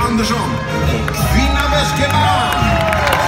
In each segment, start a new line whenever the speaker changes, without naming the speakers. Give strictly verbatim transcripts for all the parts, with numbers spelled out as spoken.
Andersson och Kvinna Väskeman.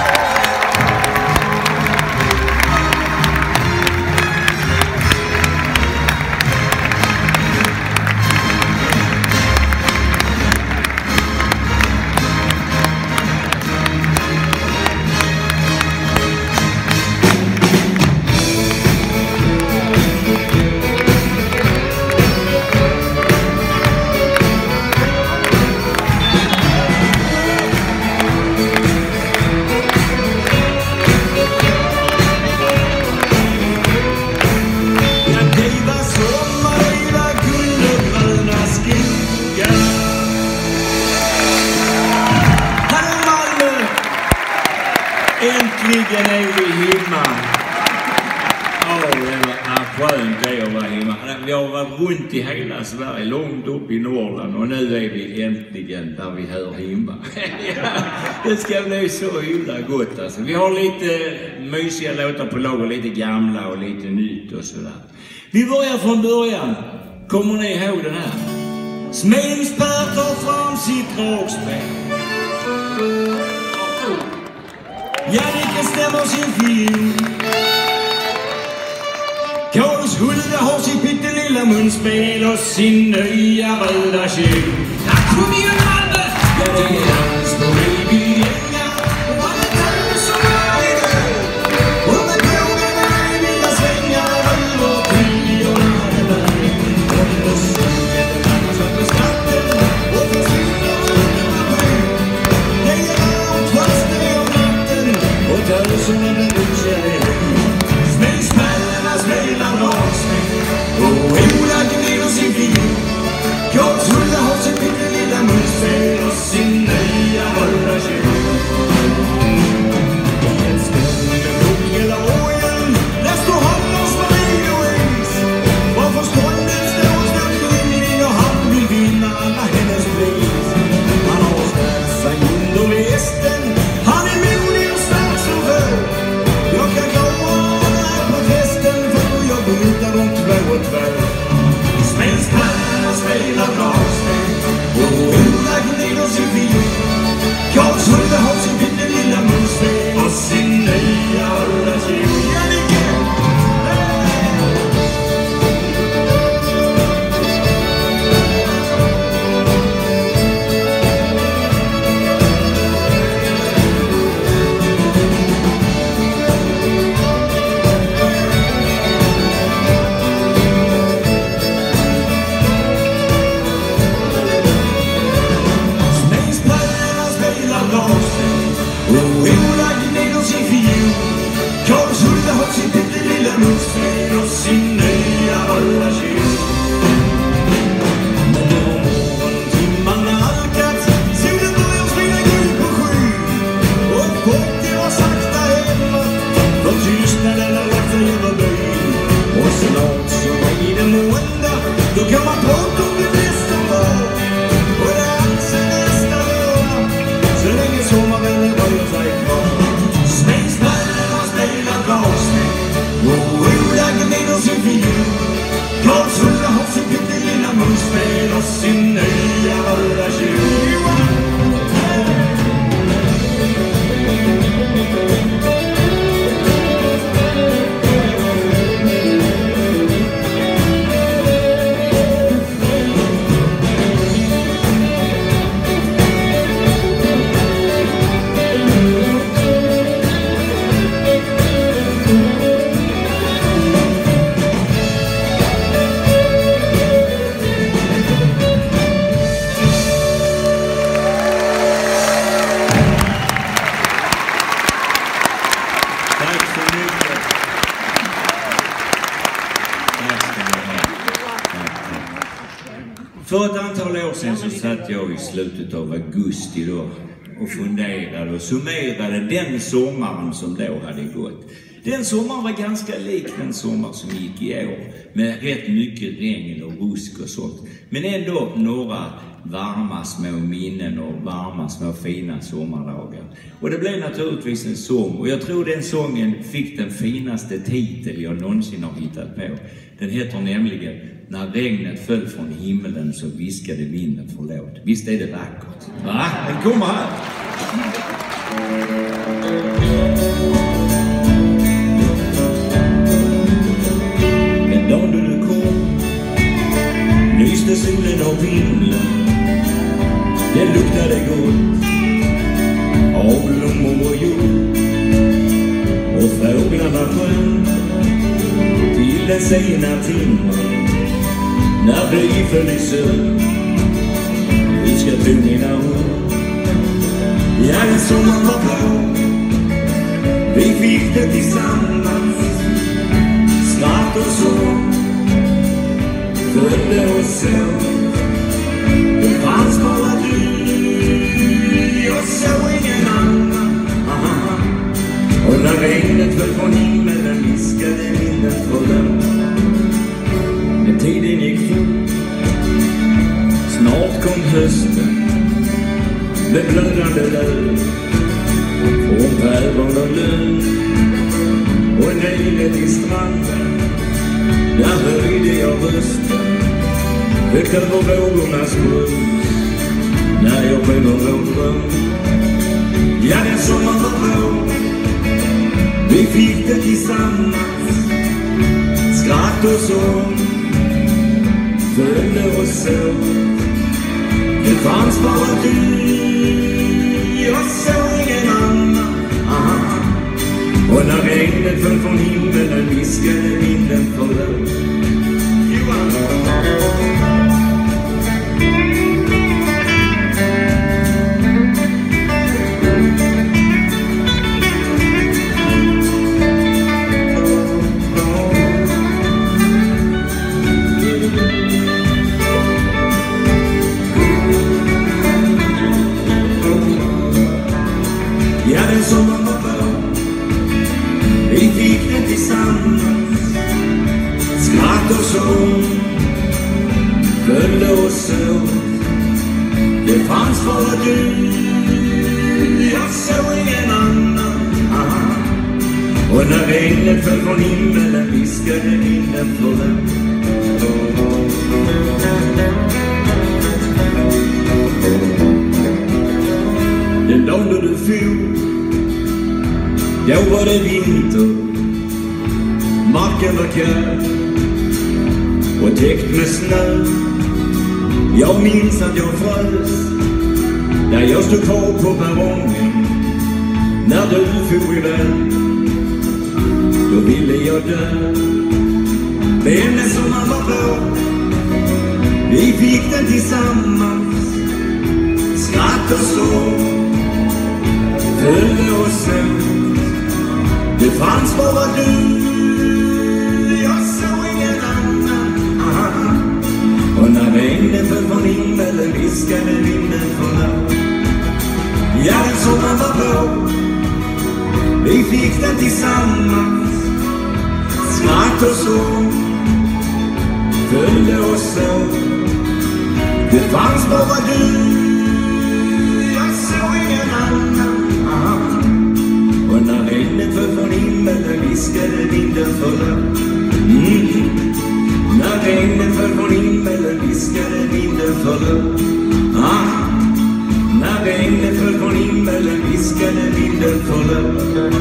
Äntligen är vi hemma. Åh, oh, det var skönt det att vara hemma. Vi har varit runt i hela Sverige, långt upp i Norrland, och nu är vi äntligen där vi hör hemma. Ja, det ska bli så himla gott alltså. Vi har lite mysiga låtar på lag och lite gamla och lite nytt och sådär. Vi börjar från början. Kommer ni ihåg den här? Smedspär tar fram sitt dragspel. Jannike stämmer sin film. Karls Hulda har sitt pyttelilla munspel och sin nya röda kjol. Ja, kom igen Malmö! Jag tänker dans på Ribygänga. Och vad är det som är det? Och med bågarna i vilda svängar över tydliga världen. Och det suger den andra svarta skatten och försvinner under maskin. Det är varmt fast det är om natten och tösen den utkärlek. Smällsmällarna spelar dragspel och Ola gneder sin fiol. Karls Hulda har sitt pyttelilla munspel och sin nya röda kjol. I en skål med fågelågen där står Handels Marie och Elis. Varför stånden står ståndskyldig och han vill vinna alla hennes pris. Han har ställt sig under västen. Han är modig och stark som förr. Jag kan klara det här på festen för jag brutar om två och två. Smällsmällarna spelar dragspel och Ola gneder sin fiol. Karls Hulda har sin pyttelilla munspel och sin nya röda kjol. Jannike! Smällsmällarna spelar dragspel och Ola gneder sin fiol. Karls Hulda har sin pyttelilla munspel och sin nya röda kjol. Men när morgontimmarna alkat, solen börjar spela guld på sky. Och Potti var sakta hemma, för tystnaden har lagt sig över byn. Och snart så är det måndag, då kan man prata om det bästa var. Och det är alltså nästa lördag, så länge sommaren dröjer sig kvar. Smällsmällarna spelar dragspel och Ola gneder sin fiol. Karls Hulda har sitt pyttelilla munspel och sin nya röda kjol. Tack så mycket. Tack ska ni ha. Tack, tack. För ett antal år sedan så satt jag i slutet av augusti då och funderade och summerade den sommaren som då hade gått. Den sommaren var ganska lik den sommar som gick i år, med rätt mycket regn och rusk och sånt. Men ändå några varma små minnen och varma små fina sommardagar. Och det blev naturligtvis en sång, och jag tror den sången fick den finaste titel jag någonsin har hittat på. Den heter nämligen När regnet föll från himlen så viskade vinden förlåt. Visst är det vackert? Va? Den kommer här. Den dagen då du kom lyste solen av himlen. Det luktade gott av blommor och jord. Och fåglarna sjöng till den sena timmen. När vi föll i sömn, du ska tro mina ord. Ja, den sommaren var blå, vi fick det tillsammans. Skratt och sång följde oss åt. Det fanns bara du, jag såg ingen annan. Aha. Och när regnet föll från himlen viskade vinden förlåt. När tiden gick fort, snart kom hösten med blödande löv från päron och lön. Och nere till stranden, där höjde jag rösten högt över vågornas grund. När jag sjöng om vår dröm. Ja, den sommaren var blå, vi fick det tillsammans. Skratt och sång följde oss åt. Det fanns bara du, jag såg ingen annan. Aha. Och när regnet föll från himlen viskade vinden förlåt. Ja, den sommaren var blå, vi fick det tillsammans. Skratt och sång följde oss åt. Det fanns bara du, jag såg ingen annan. Aha. Och när regnet föll från himlen viskade vinden förlåt. Den dagen då du for, då var det vinter. Marken var kall och täckt med snö. Jag minns att jag frös där jag stod kvar på perrongen. När du for iväg, då ville jag dö. Men den sommaren var blå, vi fick den tillsammans. Skratt och sång följde oss åt. Det fanns bara du, jag såg ingen annan. Aha. Och när regnet föll från himlen viskade vinden förlåt. Ja, den sommaren var blå, vi fick den tillsammans. Skratt och sång följde oss åt. Det fanns bara du, jag såg ingen annan. Aha. Och när regnet föll från himlen viskade vinden förlåt. Mm. När regnet föll från himlen viskade vinden förlåt. Ah. När regnet föll från himlen viskade vinden förlåt.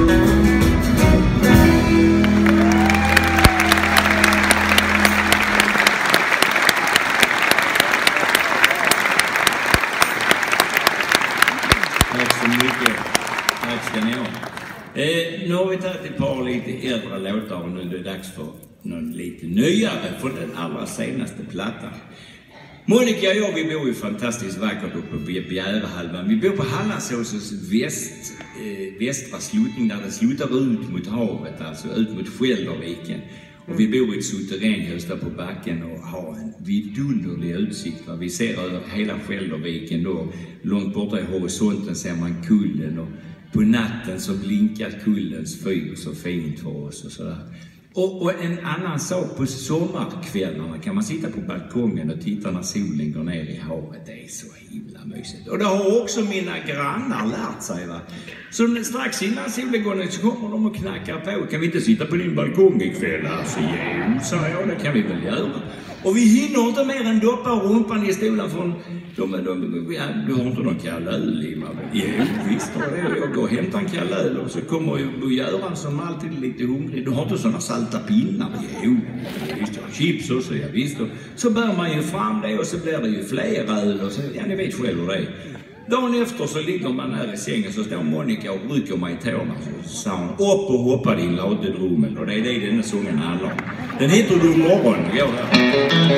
Tack så mycket. Tack ska ni ha. Eh, nu har vi tagit ett par lite äldre låtar och nu är det dags för någon lite nyare från den allra senaste plattan. Monica och jag, vi bor ju fantastiskt vackert uppe på Bjärehalvön. Vi bor på Hallandsåsens väst, eh, västra slutning där det slutar ut mot havet, alltså ut mot Skälderviken. Och vi bor i ett suterränhus där på backen och har en vidunderlig utsikt. Va? Vi ser över hela Skälderviken då. Långt borta i horisonten ser man kullen och på natten så blinkar kullens fyr så fint för oss och sådär. Och, och en annan sak, på sommarkvällarna kan man sitta på balkongen och titta när solen går ner i havet. Det är så himla mysigt. Och det har också mina grannar lärt sig. Va? Så strax innan solen går ner så kommer de och knackar på. Kan vi inte sitta på din balkong ikväll? Alltså, jo, sa jag, det kan vi väl göra. Och vi hinner inte mer än doppa rumpan i stolen från... De, de, de, ja, du har inte någon kalla öl i mig? Jo, visst har det. Jag går och hämtar en kalla öl och så kommer ju Göran som alltid är lite hungrig. Du har inte sådana salta pinnar? Jo, visst. Jag har chips och så, ja, visst. Och så bär man ju fram det och så blir det ju fler öl och så, ja, ni vet själv hur det är. Dagen efter så ligger man här i sängen, så står Monica och rycker mig i tårna. Så sa hon, upp och hoppa din ladedrummel. Och det är det denna sången handlar om. Den heter Du morgon, går där.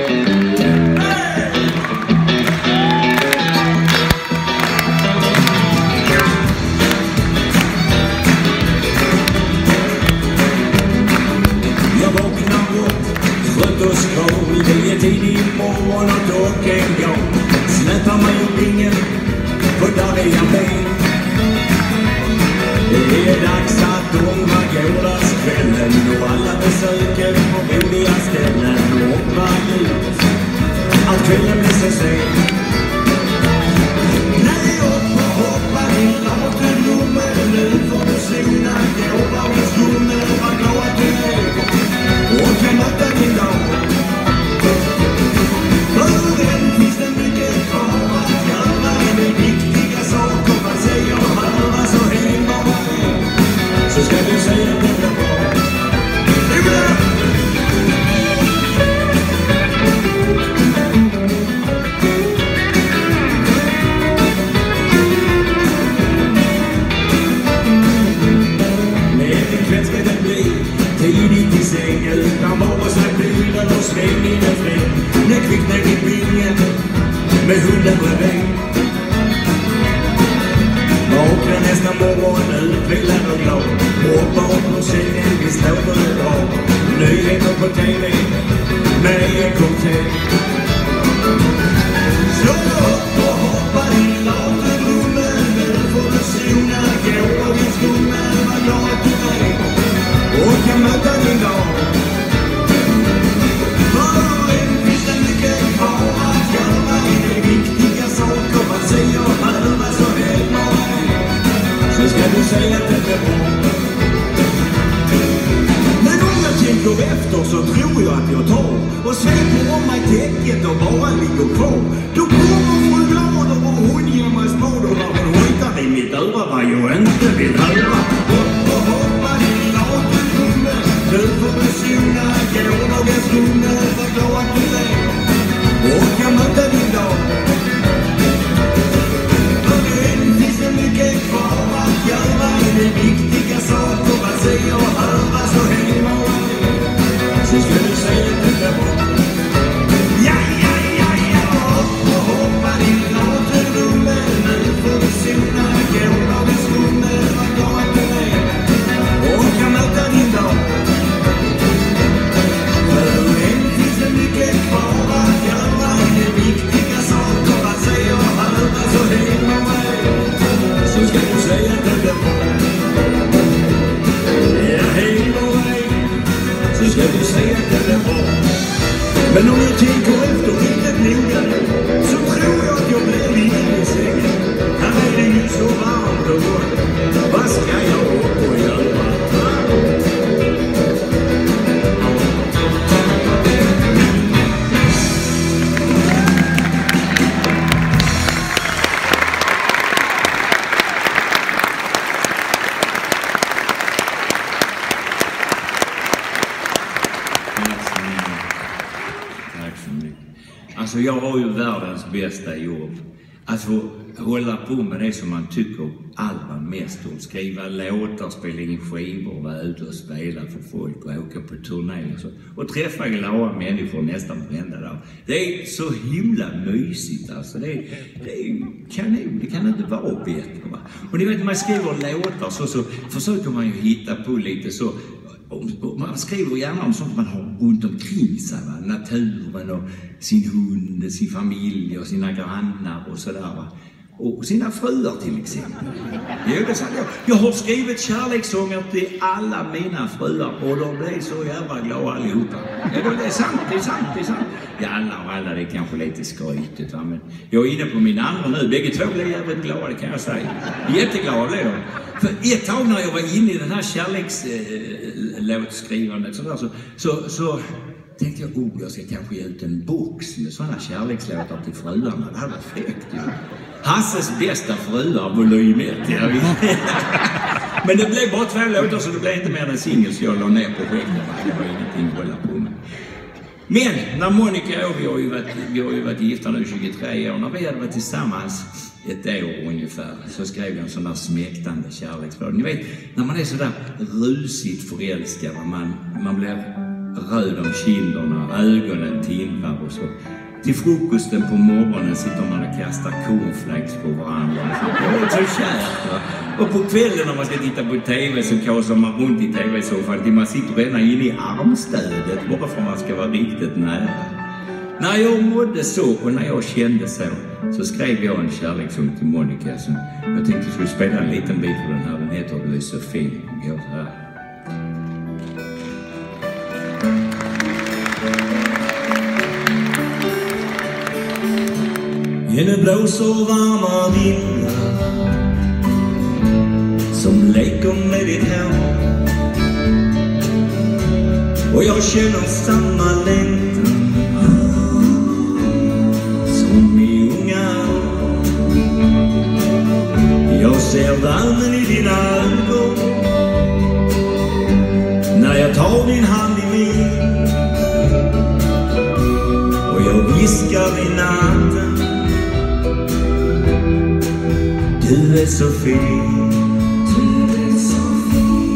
Jag vaknar upp, trött och skral. Det är tidig morgon och klockan går. Släpar mig upp ingen. Och där är jag med. Det är dags att ångra gårdagskvällen och alla besöker på roliga ställen och hoppa ut att kvällen blir så sen. Nej, upp och hoppa i ladedrummen. Nu får du sina gårdagens vad glad du är och kan möta din dag. För den finns det mycket kvar att göra. Det är viktiga saker man säger och höra, så häng bara med. Så ska du säga att det blir bra. Det blir bra! Men ikväll ska det bli tidigt i säng utan vare sig bilen och sväng in en fläng. När kvicknar i bingen med hunden bredvid. Vaknar nästa morgon utvilad och glad. Och bakom sängen vi slår det bra. Nyheter på tv med en kopp te. Slå upp och hoppa i ladedrummen. Nu får du sona gårdagens skummen. Vad glad du är och kan möta din dag. För en finns det mycket kvar att göra. Det är viktiga saker man säger och höra, så häng bara med. Så ska du säga att det blir bra. Men om jag tänker efter så tror jag att jag tar och sveper om mig täcket och bara ligger kvar. Då kommer fru Glader och hon ger mig spader när hon hojtar i mitt öra vad jag inte vill höra. Upp och hoppa i ladedrummen. Nu får du sona gårdagens skummen. Vad glad du är och kan möta din dag. För än finns det mycket kvar att göra. Det är viktiga saker man säger och höra, så häng bara med. Så ska du säga att det blir bra. Ja, ja, ja, ja. Upp och hoppa i ladedrummen. Nu får du sona gårdagens skummen. Vad glad du är och kan möta din dag. För än finns det mycket kvar att göra. Det är viktiga saker man säger och höra, så häng bara med. Så ska du säga att det blir bra. Ja, häng bara med. Så ska du säga att det blir bra. Men om jag tänker efter riktigt noga så tror jag att jag blir liggande i sängen. Här är det ju så varmt och gott. Vad ska jag upp och göra? Alltså jag har ju världens bästa jobb. Att få hålla på med det som man tycker allra mest om. Skriva låtar, spela in skivor, vara ute och spela för folk och åka på turné och så. Och träffa glada människor nästan varenda dag. Det är så himla mysigt alltså. Det är, det är kanon, det kan inte vara bättre va. Och ni vet när man skriver låtar så, så försöker man ju hitta på lite så. Man skriver gärna om sånt man har runt omkring sig, va? Naturen och sin hund, sin familj och sina grannar och sådär va. Och sina fruar till exempel. Jo, det jag. jag har skrivit kärlekssånger till alla mina fruar och de blev så jävla glada allihopa. Ja, det är sant, det är sant, det är sant. Ja, alla och alla, det är kanske lite skrytigt va, men jag är inne på min andra nu. Bägge två blev jävligt glada, det kan jag säga. Jätteglada blev de. För ett tag när jag var inne i den här kärlekslåtskrivandet äh, så, så, så tänkte jag, oh, jag ska kanske ge ut en box med sådana kärlekslåtar till fruarna. Det hade varit fräckt ju. Hasses bästa fruar, volym ett. Ja. Men det blev bara två låtar, så det blev inte mer än en singel, så jag la ner projektet. Det var ingenting att hålla på med. Men när Monica och vi har ju varit, vi har ju varit gifta nu tjugotre år, när vi hade varit tillsammans ett år ungefär, så skrev jag en sån där smäktande kärleksfråga. Ni vet, när man är sådär rusigt förälskad, man, man blir röd om kinderna, ögonen tindrar och så. Till frukosten på morgonen sitter man och kastar cornflakes på varandra. Det är så kärt, va? Och på kvällen när man ska titta på tv så kasar man runt i tv-soffan. Man sitter redan inne i armstödet bara för att man ska vara riktigt nära. När jag mådde så och när jag kände så, så skrev jag en kärlekssång till Monica som jag tänkte jag skulle spela en liten bit på den här. Den heter Du är så fin. Jag så här.
Det blåser varma vindar som leker med ditt hår, och jag känner samma längtan som i unga år. Jag ser värmen i dina ögon när jag tar din hand i min, och jag viskar i natten: du är så fin, du är så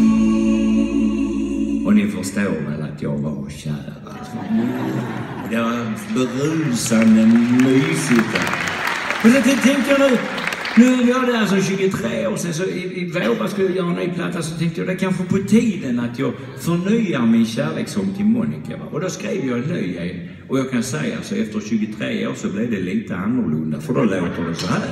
fin.
Och ni förstår väl att jag var kär. Det var berusande mysigt. Men så tänkte jag nu, nu var det alltså tjugotre år sedan, så i, i våras skulle jag göra en ny platta, så tänkte jag det kanske på tiden att jag förnyar min kärlekssång till Monica. Va? Och då skrev jag en ny en. Och jag kan säga, alltså efter tjugotre år så blev det lite annorlunda, för då låter det så här.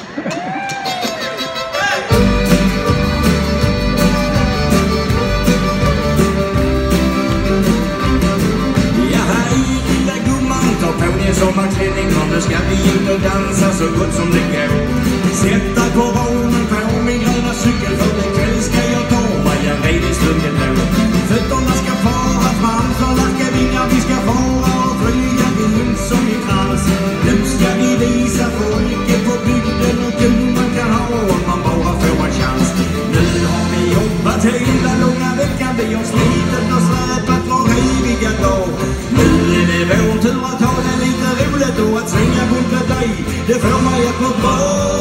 Sommarklänning, och nu ska vi ut och dansa så gott som det går. Sätta på vagnen på min gröna cykel, för ikväll ska jag ta vad jag redan slunget då. Fötterna ska fara fram som lärkevingar, vi ska fara och flyga runt som i trans. Nu ska vi visa folket på bygden och kul man kan ha om man bara får en chans. Nu har vi jobbat hela långa veckan, vi har slitit och släpat var eviga dag. Nu är det vår tur att ha det lite roligt och att svänga bunt dig, det får mig att må bra.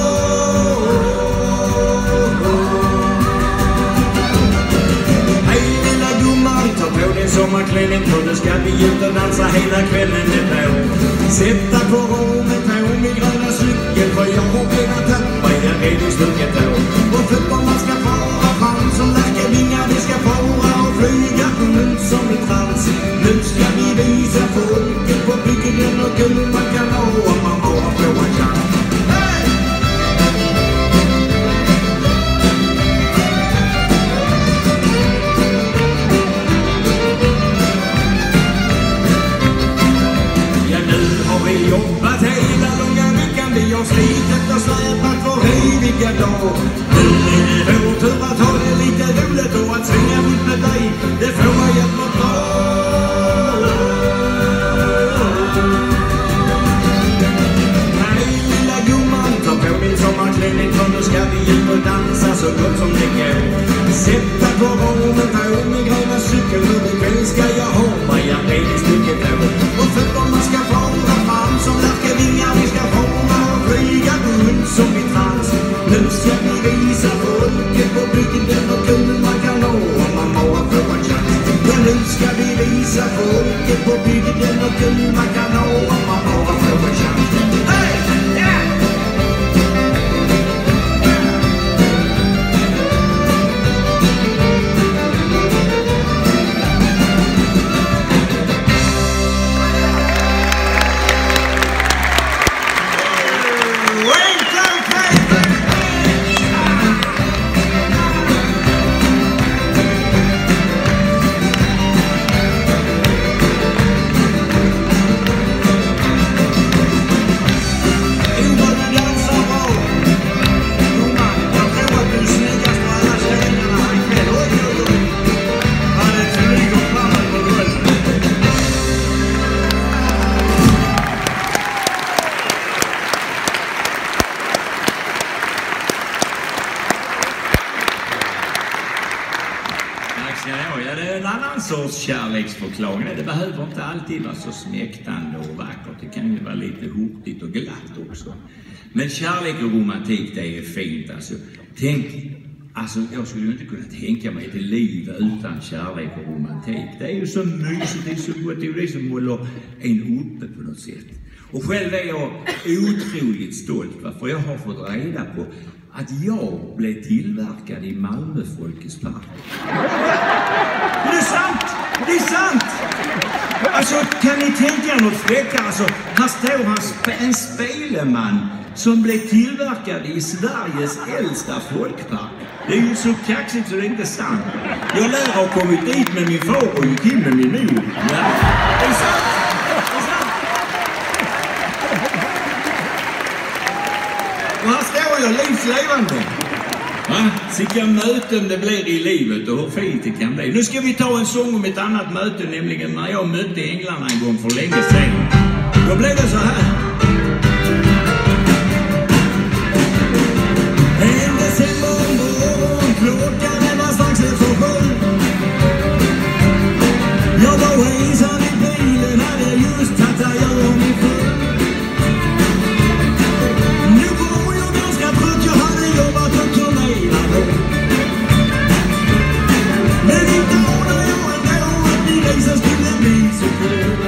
Hej lilla gumman, ta på din sommarklänning, för nu ska vi ut och dansa hela kvällen det då. Sätta på rummet på min gröna cykel, för jag har redan tappat jag redan slunget då. Och fötterna ska fara fram som lärkevingar, vi ska fara och flyga runt som i trans. Nu ska vi visa folket på bygden och kul man kan ha om man bara får en chans. Hey! Ja, nu har vi jobbat hela långa veckan, vi har slitit och släpat för eviga dag. Nu är det vår tur att ha det lite roligt och att svänga runt med dig, det får mig att må bra. Sommarklänning, för nu ska vi ut och dansa så gott som det går. Sätta på vagnen på min gröna cykel, för ikväll ska jag ha mig en redig stycket då. Och fötterna ska fara fram som lärkevingar, vi ska fara och flyga runt som i trans. Nu ska vi visa folket på bygden och kul man kan ha om man bara får en chans. Ja, nu ska vi visa folket på bygden och kul man kan ha om man bara får en chans. Hey! Yeah!
annan sorts kärleksförklaring. Det behöver inte alltid vara så smäktande och vackert. Det kan ju vara lite hurtigt och glatt också. Men kärlek och romantik, det är fint alltså. Tänk, alltså jag skulle ju inte kunna tänka mig ett liv utan kärlek och romantik. Det är ju så mysigt, det är så gott, det är ju det som håller en uppe på något sätt. Och själv är jag otroligt stolt, för jag har fått reda på att jag blev tillverkad i Malmö Folkets Park. Det är sant! Det är sant! Alltså, kan ni tänka er något fräckare? Alltså, här står han sp- en speleman som blev tillverkad i Sveriges äldsta folkpark. Det är ju så kaxigt så det är inte sant. Jag lär ha kommit dit med min far och gick in med min mor. Ja, det är sant! Det är sant! Och här står jag livslevande. Va? Vilka möten det blir i livet och hur fint det kan bli. Nu ska vi ta en sång om ett annat möte, nämligen när jag mötte änglarna en gång för länge sedan. Då blev det så här. En decembermorgon, klockan var strax efter sju. Jag var ensam i bilen, hade just tagit att göra min fru. Nu var jag ganska trött, jag hade jobbat och turnerat då. Men inte ordnade jag ändå att min resa skulle bli så kul.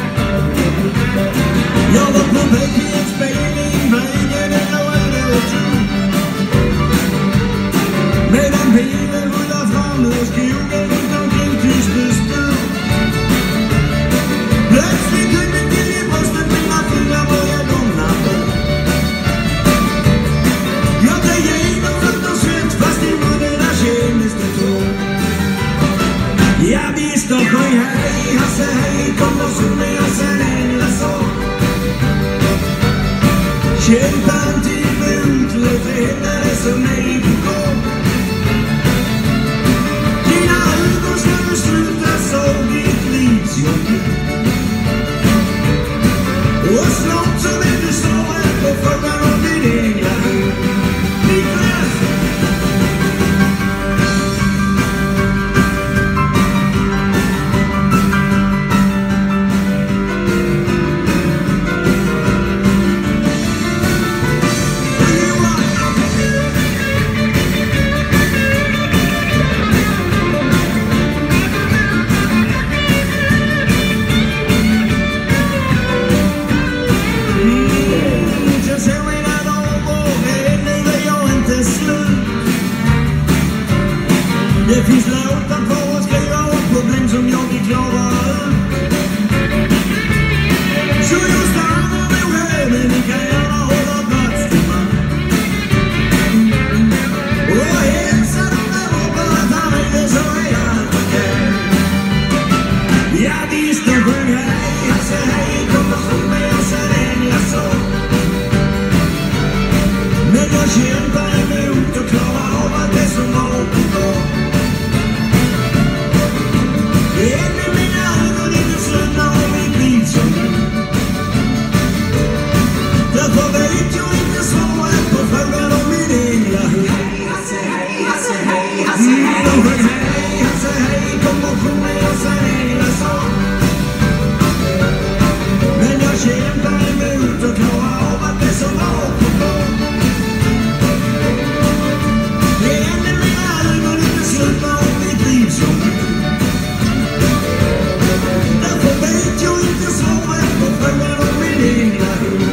Jag var på väg till en spelning, vägen eller är det och tro. Medan bilen rullar fram ur skogen runt omkring Tyskbystur. Plötsligt höll mig till i bröstet, mina fingrar började domna på. Jag blev genomfört och svett, fast i munnen där kändes det tår. Jag visste och sjöng hej, Hasse hej, kom och sjung med oss en ängla sång. Kämpan till mot, låt det hända det som är på gång. Dina ögon ska du sluta så ditt livs jobb. Och snart så vet du svaret på frågan om din egna hund. Niklas! Det finns låtar på att skriva om problem som jag vill klara ut. Så jag stannar nog här, men ni kan gärna hålla plats till man. Och hälsa dem där uppe att han är det så är allt okej. Ja visst, de sjöng hej, Hasse hej, kom och sjung med oss en ängla sång. Men jag kämpar emot och klarar av allt det som var på gång. Det är med mina ögon inte slutna av mitt liv som du. Därför vet jag inte svaret på frågan om min ängla hund. Hej, Hasse, hej, Hasse, hej, Hasse, hej. De sjöng hej, Hasse, hej, kom och sjung med oss en ängla sång. Men jag kämpar emot och klarar av att det som var på gång. Det är med mina ögon inte slutna av mitt liv som du. Därför vet jag inte svaret på frågan om min egna hund.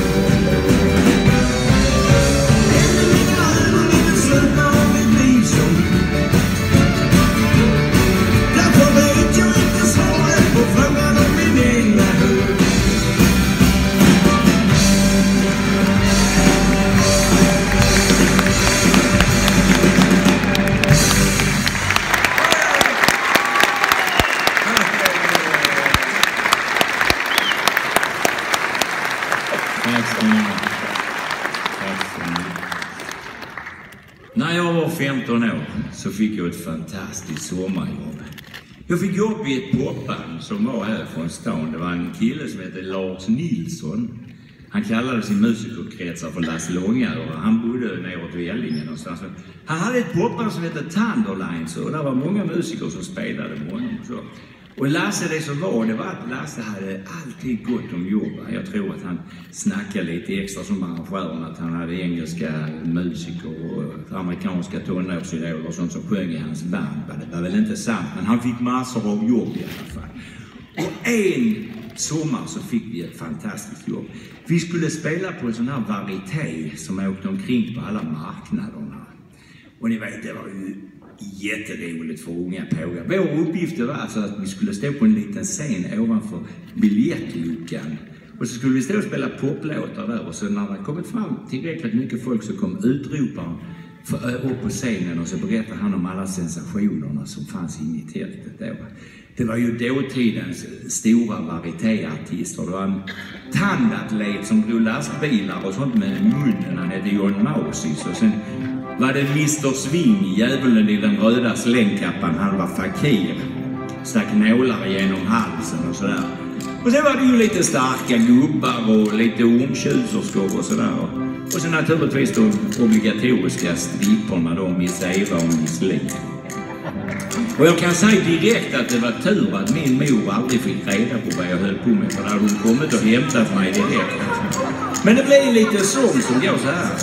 Ännu mina ögon inte slutna av mitt liv som du. Därför vet jag inte svaret på frågan om min egna hund. När jag var femton år så fick jag ett fantastiskt sommarjobb. Jag fick jobb i ett popband som var här från stan. Det var en kille som hette Lars Nilsson.
Han kallade sin musikerkretsar för Lasse Långöre. Han bodde neråt Vellinge någonstans. Han hade ett popband som hette Thunderlines och där var många musiker som spelade med honom. Och, så. Och Lasse, det som var, det var att Lasse hade alltid gott om jobb. Jag tror att han snackade lite extra som arrangören, att han hade engelska musiker och amerikanska tonårsidoler och sånt som sjöng i hans band. Det var väl inte sant, men han fick massor av jobb i alla fall. Och en sommar så fick vi ett fantastiskt jobb. Vi skulle spela på en sån här varieté som åkte omkring på alla marknaderna. Och ni vet, det var ju jätteroligt för unga pågar. Vår uppgift var alltså att vi skulle stå på en liten scen ovanför biljettluckan. Och så skulle vi stå och spela poplåtar där. Och så när det kommit fram tillräckligt mycket folk så kom utroparen upp på scenen och så berättade han om alla sensationerna som fanns inne i tältet då. Det var ju dåtidens stora varietéartister. Det var en tandatlet som drog lastbilar och sånt med munnen. Han hette John Mausis. Och sen var det mister Sving, djävulen i den röda slängkappan. Han var fakir. Stack nålar genom halsen och sådär. Och sen var det ju lite starka gubbar och lite omtjuserskor och sådär. Och sen naturligtvis de obligatoriska stripporna då, Miss Eva och Miss Li. Och jag kan säga direkt att det var tur att min mor aldrig fick reda på vad jag höll på med. För där hon kommit och hämtat mig direkt. Men det blev lite sång som går så här.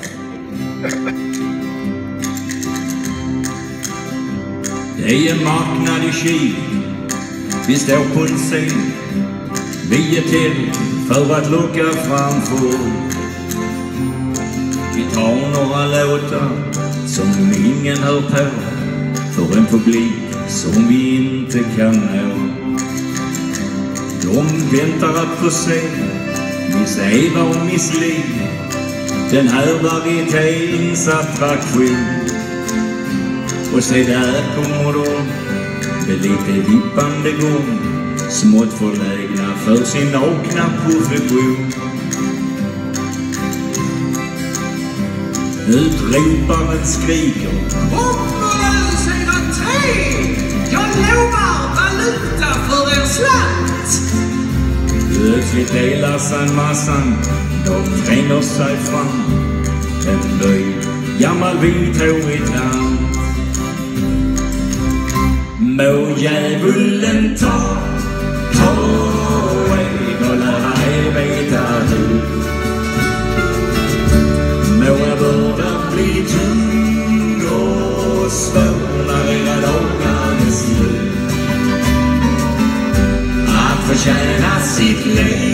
Det är marknad i Kil. Vi står på en scen. Vi är till för att locka fram folk. Vi tar några låtar som ingen hör på. För en publik som vi inte kan nå. De väntar att få se Miss Eva och Miss Li. Den här varieténs attraktion. Och se där kommer de med lite vippande gång. Smått förlägna för sin nakna profession. Utroparen skriker:
jag lovar valuta för en slant!
Plötsligt delar sig massan. De tränger sig fram. En böjd, gammal vithårig tant. Må djävulen ta, ta en och lära er veta hur. Må er börda bli tung och svår när era dagar är slut. Att förtjäna sitt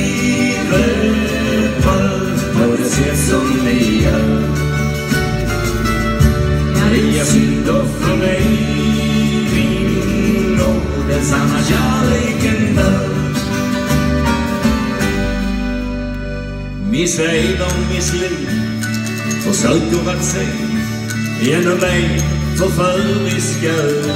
levebröd på det sätt som ni gör. Det är synd och för mig, min och den sanna kärleken dör. Miss Eva och Miss Li försöker att se ännu mer förföriska öl.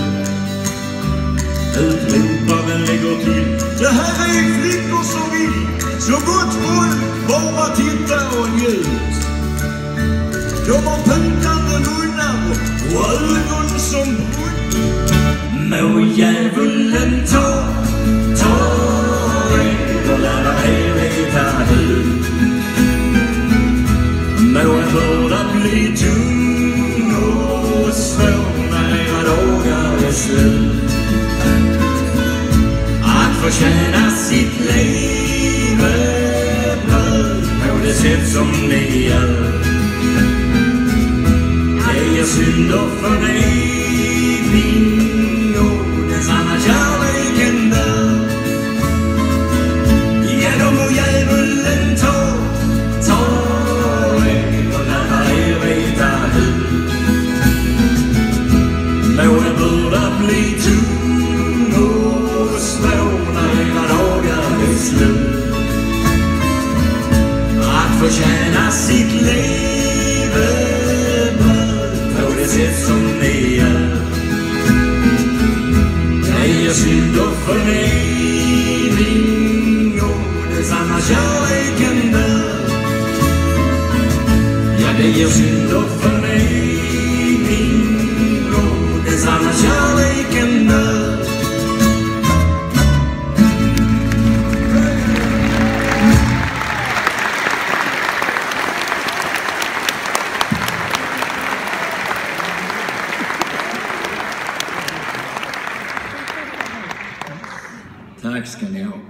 Utroparen lägger till: det här är flickor som vill så gott folk bara titta och njut. De har punkande munnar och ögon som brunn. Må djävulen ta, ta er och lära er veta hur. Må en börda bli tung och svår när era dagar är slut. Att förtjäna sitt levebröd på det sätt som ni gör. Det är synd och för evig och den sanna kärleken dör. Ja, då må djävulen ta, ta er och lära er veta hur. Må en börda bli tung och svår när era dagar är slut. Att förtjäna sitt levebröd på det sätt som ni gör. Det är synd och förnedring och den sanna kärleken dör. Ja, det är synd och förnedring och den sanna kärleken dör. ska ni ha.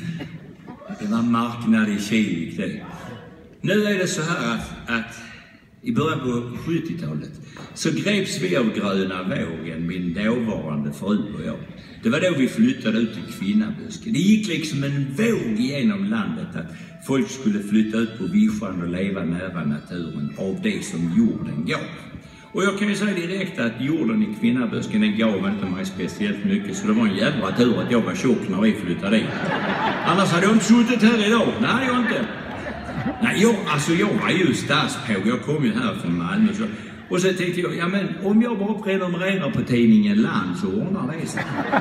Det var marknad i Kivik det. Nu är det så här att, att i början på sjuttiotalet så greps vi av gröna vågen, min dåvarande fru och jag. Det var då vi flyttade ut till Kvinnabösken. Det gick liksom en våg genom landet att folk skulle flytta ut på vischan och leva nära naturen av det som jorden gav. Och jag kan ju säga direkt att jorden i Kvinnabösken, den gav inte mig speciellt mycket, så det var en jävla tur att jag var tjock när vi flyttade dit. Annars hade jag inte suttit här idag. Nej, jag inte. Nej, jag, alltså jag var ju stadspåg. Jag kom ju här från Malmö. Så, och så tänkte jag, ja men om jag bara prenumererar på tidningen Land så ordnar det sig.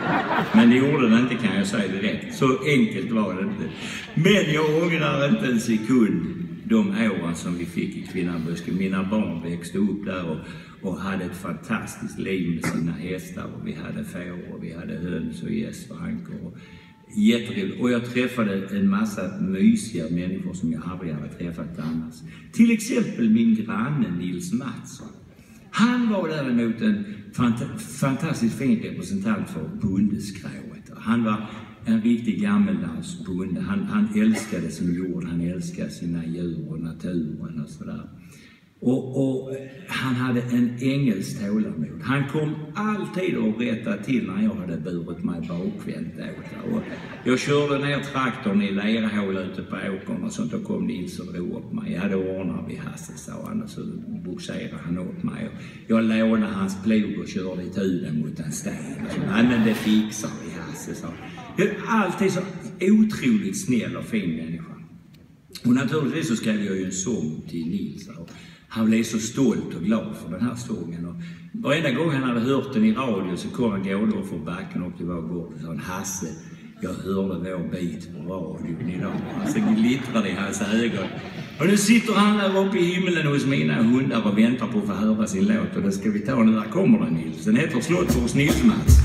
Men det gjorde det inte, kan jag säga direkt. Så enkelt var det inte. Men jag ångrar inte en sekund de åren som vi fick i Kvinnabösken. Mina barn växte upp där och, och hade ett fantastiskt liv med sina hästar. Och vi hade får och vi hade höns och gästvankor. Och jätteroligt. Och jag träffade en massa mysiga människor som jag aldrig hade träffat annars. Till exempel min granne Nils Mattsson. Han var däremot en fant- fantastiskt fin representant för bondeskrået. Han var en riktig gammeldags bonde. Han, han älskade sin jord, han älskade sina djur och naturen och sådär. Och, och han hade en ängels tålamod. Han kom alltid och rättade till när jag hade burit mig bakvänt åt. Och jag körde ner traktorn i lerhål ute på åkern och sånt, och kom Nils och drog upp mig. Ja, då ordnar vi Hasse, sa han, och så boxerade han upp mig. Och jag lånade hans plog och körde i tuden mot en sten. Nej, men det fixar vi, Hasse, sa han. Jag är alltid så otroligt snäll och fin människa. Och naturligtvis så skrev jag ju en sång till Nils. Han blev så stolt och glad för den här sången. Och varenda gång han hade hört den i radio så kom han gående för backen upp till vår gård och sa, Hasse, jag hörde vår bit på radion idag. Alltså glittrade i hans ögon. Och nu sitter han där uppe i himlen hos mina hundar och väntar på att få höra sin låt. Och det ska vi ta nu. Där kommer den, Nils. Den heter Slott för Nils Mats.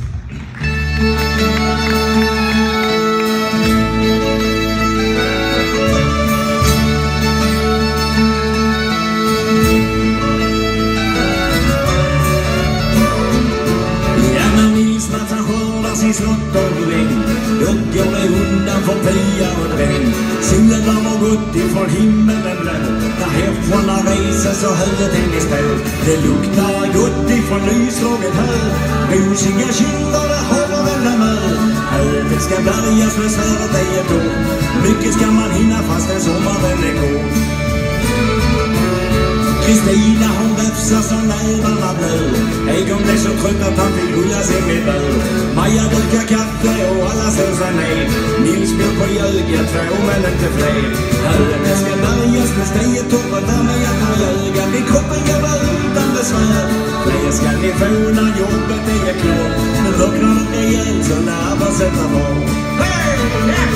Sin slott och längd, då går det undan för pia och dräng. Solen har gått ifrån himmelen blå, där häfforna reser så högt in i spår. Det luktar gott ifrån nyslaget hö, rosiga kinder, det håller väl med mö. Hövet ska bärgas med svärdet i ett år, mycket ska man hinna fast en sommaren är kort. Kristina hon räfsar så nävarna blöd. Egon blev så trött att han fick rulla sig med bör. Maja dricker kaffe och alla såg sig ner. Nils bjöd på ljöga, två men inte fler. Höden ska bärgas med steget upp och där med att ha ljöga. Vid kroppen går var utan besvär. Fler ska ni få när jobbet är klart. Nu vaknar de rejält så nervar sätter var. Hey! Yeah!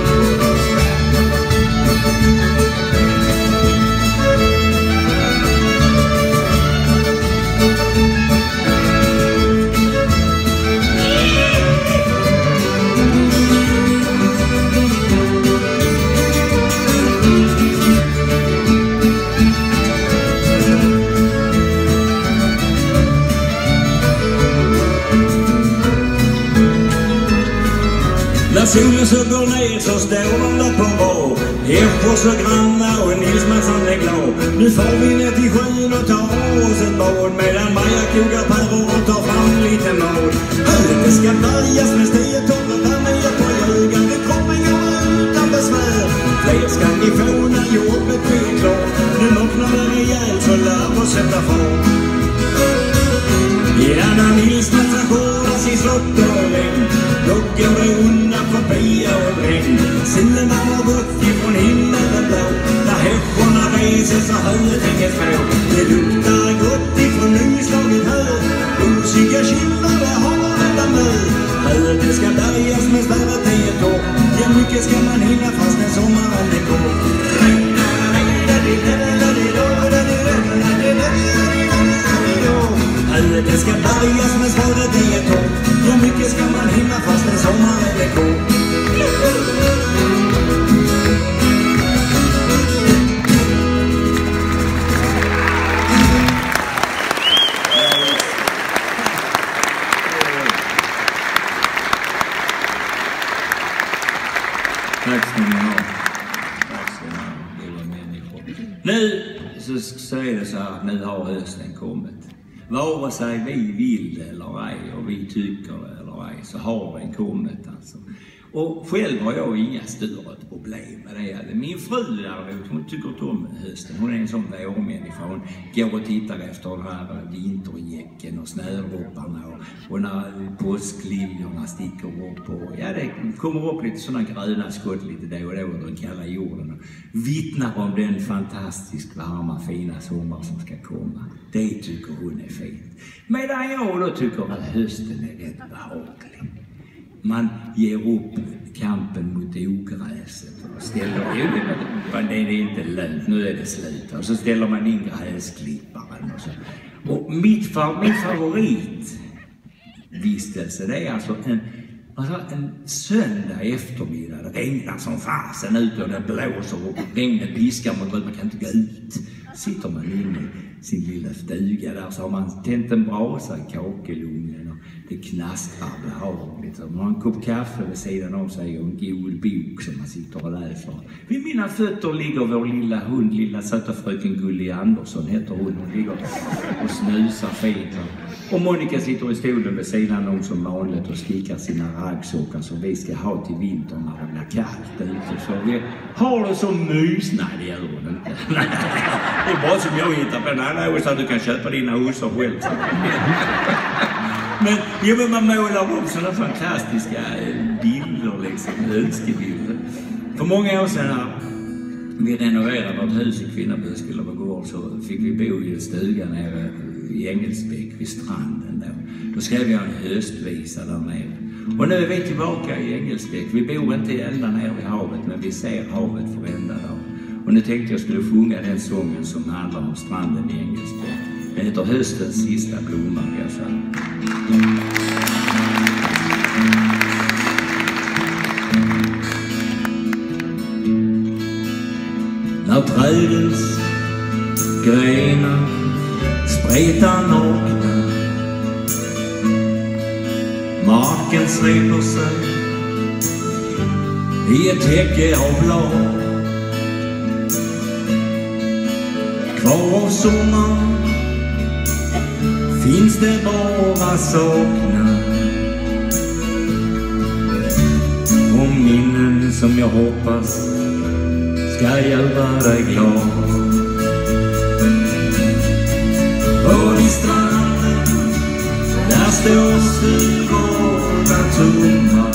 När solen så går ner så står de där på var. Häffor så granna och Nils Mattsson är glad. Nu får vi ner till sjön och tar oss ett bad, medan Maja kogar pärror och tar fram lite mat. Höden ska bärgas med stegetorret där med hjälp på ljugan. Vid kroppen går utan besvär. Fler ska ni få när jobbet blir klart. Nu vaknar det rejält så lär oss sätta fart. Ja, när Nils Mattsson skördar sin slott och regn, då går det undan för pia och dräng. Solen har gått ifrån himmelen blå, där häfforna reser så högt hänger spå. Det luktar gott ifrån nyslaget hö, rosiga kinder, det har alla med. Höden ska bärgas med svärdet i ett år, ja mycket ska man hinna fast en sommaren är kort. Höden ska bärgas med svärdet i ett år, ja mycket ska man hinna fast en sommaren är kort.
så är det så här att nu har hösten kommit. Vare sig vi vill det eller ej och vi tycker det eller ej så har den kommit alltså. Och själv har jag inga större problem med det. Min fru däremot, hon tycker inte om hösten. Hon är en sån vårmänniska. Hon går och tittar efter den här vintergäcken och snödropparna och, och när påskliljorna sticker upp. Och, ja, det kommer upp lite sådana gröna skott lite då och då under den kalla jorden. Och vittnar om den fantastiskt varma, fina sommar som ska komma. Det tycker hon är fint. Medan jag då tycker att hösten är rätt behaglig. Man ger upp kampen mot ogräset och ställer, det är inte lönt, nu är det slut. Och så ställer man in gräsklipparen och så. Och mitt, min favoritvistelse, det är alltså en, alltså en söndag eftermiddag. Det regnar som fasen ut och det blåser och regnet piskar mot att man kan inte gå ut. Sitter man inne i sin lilla stuga där så har man tänt en brasa i kakelugnen och det knastrar behagligt. Man har en kopp kaffe vid sidan om sig och en god bok som man sitter och läser. Vid mina fötter ligger vår lilla hund, lilla söta fröken Gulli Andersson heter hon. Hon ligger och snusar fint. Och Monica sitter i stolen vid sidan om som vanligt och skickar sina raggsockar som vi ska ha till vintern när det blir kallt ute. Så vi har det som mys. Nej, det gör hon inte. Det är bara som jag hittar på. Nej, nej, så att du kan köpa dina husar själv. Men, ja, men man målar upp sådana fantastiska bilder, liksom, önskebilder. För många år sedan när vi renoverade vårt hus i Kvinnaböskullabagård så fick vi bo i en stuga nere i Engelsbäck vid stranden då. Då skrev jag en höstvisa där nere. Och nu är vi tillbaka i Engelsbäck. Vi bor inte ända ner vid havet men vi ser havet för ända dag. Och nu tänkte jag skulle sjunga den sången som handlar om stranden i Engelsbäck. Den heter Höstens sista blomma. Jag sa. När trädens grenar spretar nakna, marken sveper sig i ett täcke av blad. Kvar av sommaren finns det bara sakna och minnen som jag hoppas ska göra dig glad. Och vid stranden där står stugorna tomma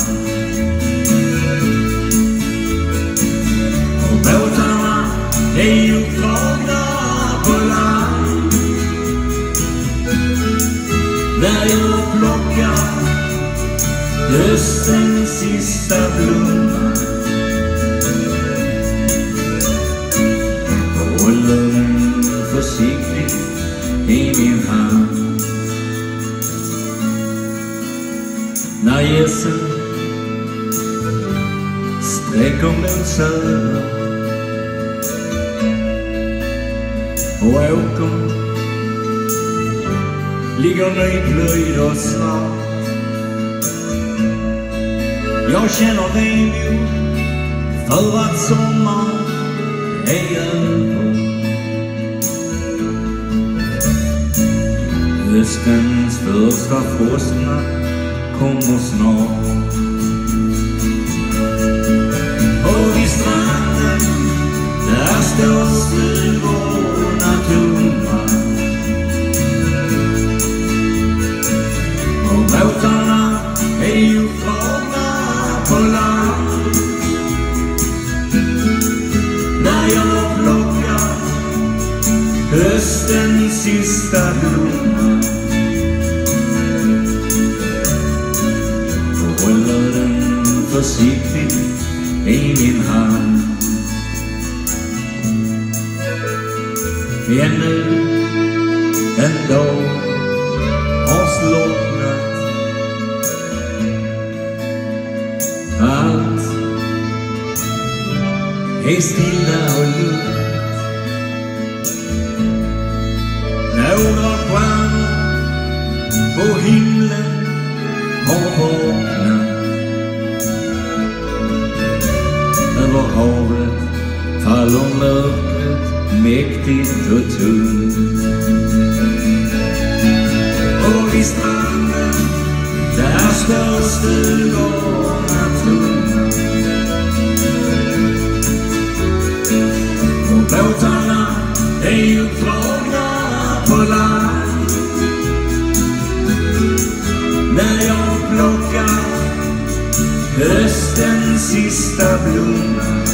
och båtarna är uppdragna på land. Där jag plockar höstens sista blomma och håller den försiktigt i min hand. När gässen sträcker mot söder och åkern ligger nyplöjd och svart. Jag känner vemod för att sommaren är över. Höstens första frostnatt kommer snart. Och vid stranden där står stugorna tomma och båtarna är uppdragna på land. När jag plockar höstens sista blomma och håller den försiktigt i min hand. Ännu en dag har slocknat, allt är stilla och lugnt. Några stjärnor på himlen har vaknat. Över havet faller mörkret mäktigt och tungt. Och vid stranden, där står stugorna tomma. Och båtarna är ju dragna på land. När jag plockar höstens sista blomma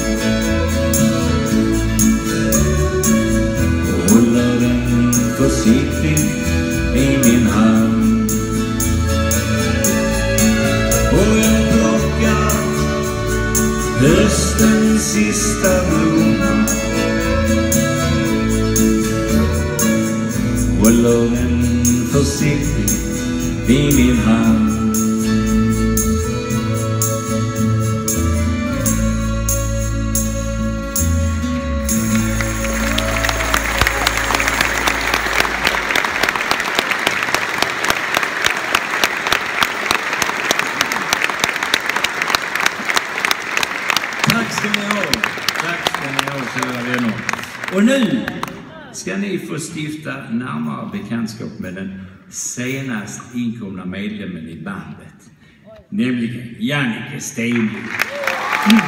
och håller den försiktigt i min hand. Och jag plockar höstens sista blomma, håller den försiktigt i min hand. Tack ska ni ha. Tack ska ni ha, kära vänner. Och nu ska ni få stifta närmare bekantskap med den senast inkomna medlemmen i bandet. Nämligen Jannike Stenlund. Mm.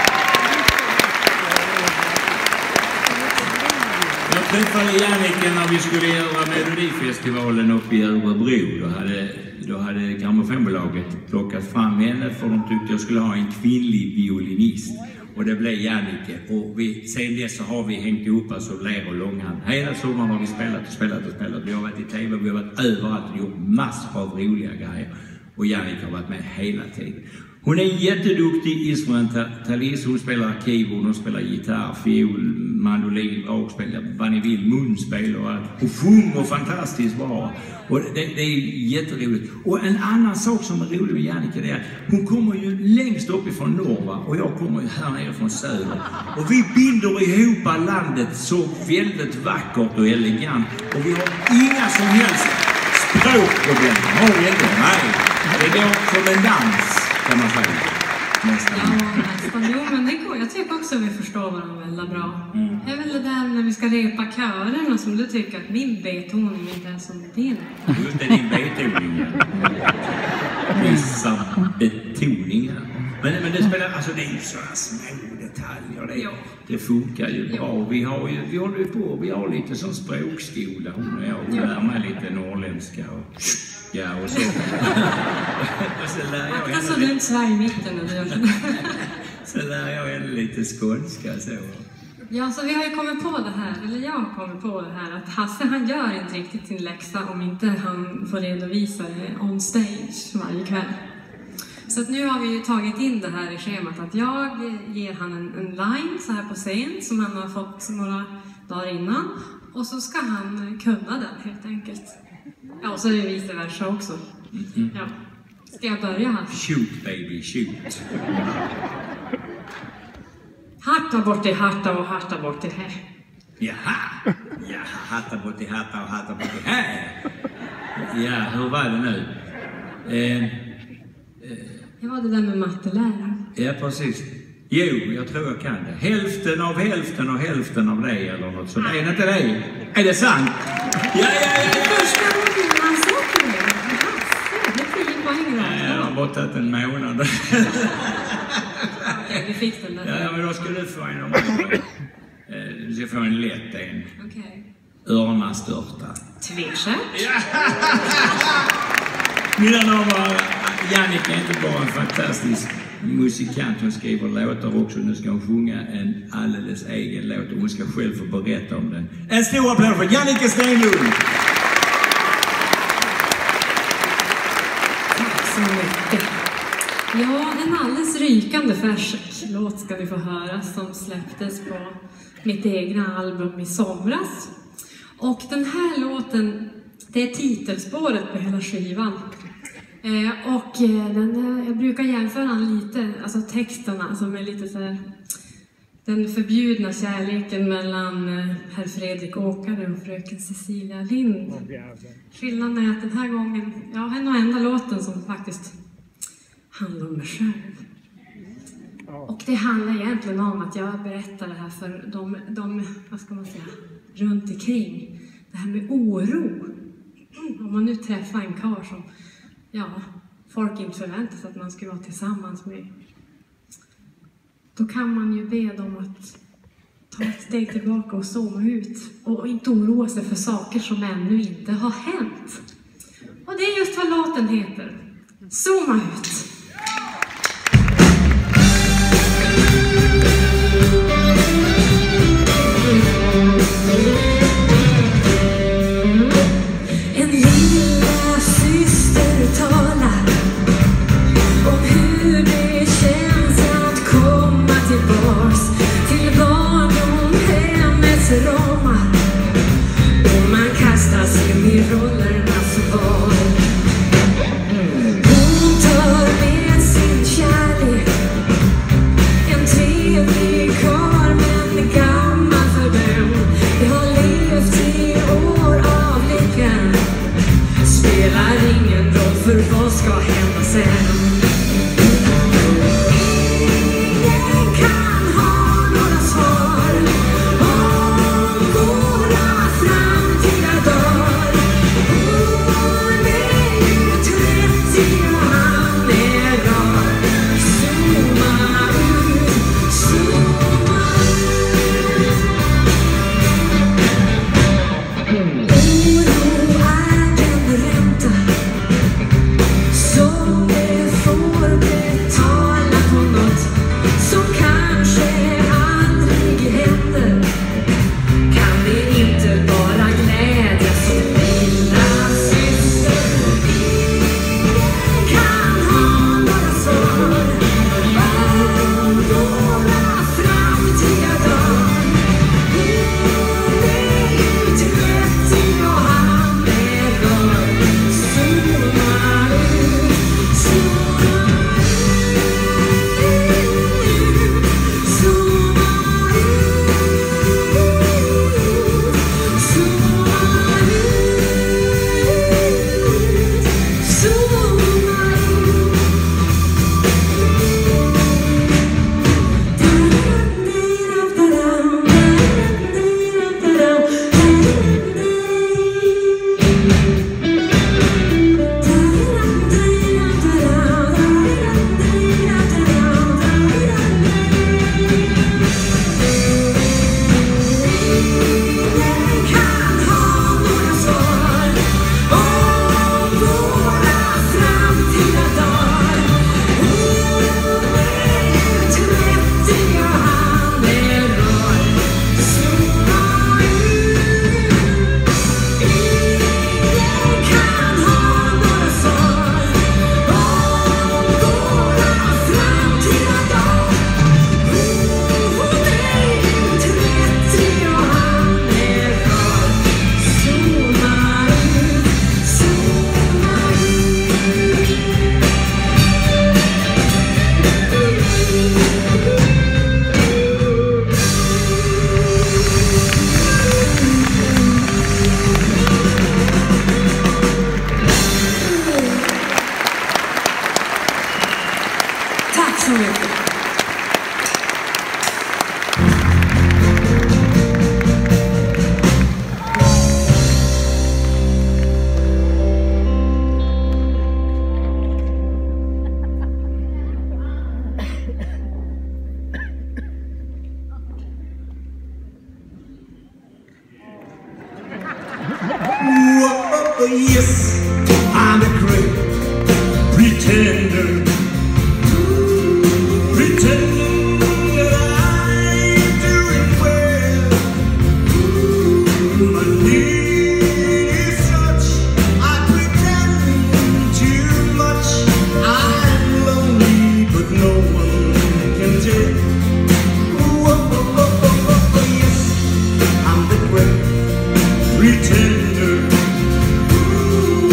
Jag träffade Jannike när vi skulle göra Melodifestivalen uppe i Örebro. Då hade, då hade grammofonbolaget plockat fram henne för de tyckte jag skulle ha en kvinnlig violinist. Och det blev Jannike. Och vi, sen dess så har vi hängt ihop oss och ler och långhand. Hela sommaren har vi spelat och spelat och spelat. Vi har varit i tv, vi har varit överallt och gjort massor av roliga grejer. Och Jannike har varit med hela tiden. Hon är en jätteduktig instrumentalist. Hon spelar keyboard, hon spelar gitarr, fiol, mandolin, dragspel, vad ni vill, munspel och allt. Hon sjunger fantastiskt bra. Och det, det är jätteroligt. Och en annan sak som är rolig med Jannike är att hon kommer ju längst upp ifrån norr, va? Och jag kommer ju här nere från söder. Och vi binder ihop landet så väldigt vackert och elegant. Och vi har inga som helst språkproblem. Har vi inte? Nej. Det går som en dans, kan man säga. Nästan.
Ja, nästan. Jo, men det går. Jag tycker också att vi förstår varandra väldigt bra. Mm. Det är väl det där när vi ska repa körerna som du tycker att min betoning inte är som din.
Just det, din betoning. Vissa betoningar. Men, men det spelar, alltså det är ju sådana små detaljer. Det, det funkar ju bra. Vi har ju, vi håller ju på, vi har lite sån språkskola. Hon och jag, och lär mig lite norrländska och ja, och så. Och så lär jag henne
alltså, du inte svär i mitten.
Så lär jag henne lite skånska så.
Ja, så vi har ju kommit på det här, eller jag har kommit på det här, att Hasse han gör inte riktigt sin läxa om inte han får redovisa det on stage varje kväll. Så att nu har vi ju tagit in det här i schemat att jag ger han en, en line så här på scen som han har fått några dagar innan. Och så ska han kunna den helt enkelt. Ja, och så är det vice versa också. Mm-hmm. Ja. Ska jag börja här?
Shoot baby, shoot.
Harta bort i harta och harta bort i här.
Jaha, ja, harta bort i harta och harta bort i här. Ja, hur var det nu? Eh,
Det var det där med matteläraren.
Ja, precis. Jo, jag tror jag kan det. Hälften av hälften och hälften av det eller något så. Är det inte det? Är det sant? Ja, ja, ja, ja.
Första gången man sa till mig. Det är tio poäng där.
Ja, jag har bara tagit en månad.
Okej, vi fick den där.
Ja, men då ska du få en av mig. Du ska få en lätt en.
Okej.
Örnastörta.
Tveksärt.
Ja. Mina damer, Jannike är inte bara en fantastisk musikant, hon skriver låtar också. Nu ska hon sjunga en alldeles egen låt och hon ska själv få berätta om den. En stor applåd för Jannike Stenlund!
Tack så mycket. Ja, en alldeles rykande färsk låt ska ni få höra som släpptes på mitt egna album i somras. Och den här låten, det är titelspåret på hela skivan. Eh, och eh, den, eh, jag brukar jämföra den lite, alltså texterna som är lite så här, den förbjudna kärleken mellan eh, herr Fredrik Åkare och fröken Cecilia Lind. Skillnaden är att den här gången, ja, en och enda låten som faktiskt handlar om mig själv. Och det handlar egentligen om att jag berättar det här för de, de vad ska man säga, runt omkring. Det här med oro. Om man nu träffar en karl som ja, folk inte förväntar sig att man ska vara tillsammans med. Då kan man ju be dem att ta ett steg tillbaka och zooma ut. Och inte oroa sig för saker som ännu inte har hänt. Och det är just vad låten heter. Zooma ut. En lilla syster talar om hur det känns att komma tillbaks till barndomshemmets ramar. Och man kastas in i rollernas val. Hon tar med sin kärlek, en trevlig karl men gammal för dem. De har levt i år av lyckan. Spelar ingen roll för vad ska hända sen. Ingen kan ha några svar om våra framtida dagar. Hon är ju trettio och han är rar. Zooma ut, zooma ut. Oro är den ränta som det får betala på något som kanske aldrig händer. Kan det inte bara glädjas åt lilla syster? Ingen kan ha några svar om våra framtida dagar. Hon är ju trettio och han är rar. Zooma ut, zooma ut, zooma ut, zooma ut, zooma Ingen kan ha några svar om våra framtida dagar. Hon är ju trettio och han är rar. Zooma ut. Ingen kan ha några svar om våra framtida dagar. Hon är ju trettio och han är rar. Zooma ut, zooma Tack så mycket.
Whoa, yes, I'm a great pretender. Pretending that I'm doing well. My need is such, I pretend too much. I'm lonely, but no one can tell. Whoa, yes, I'm the great pretender.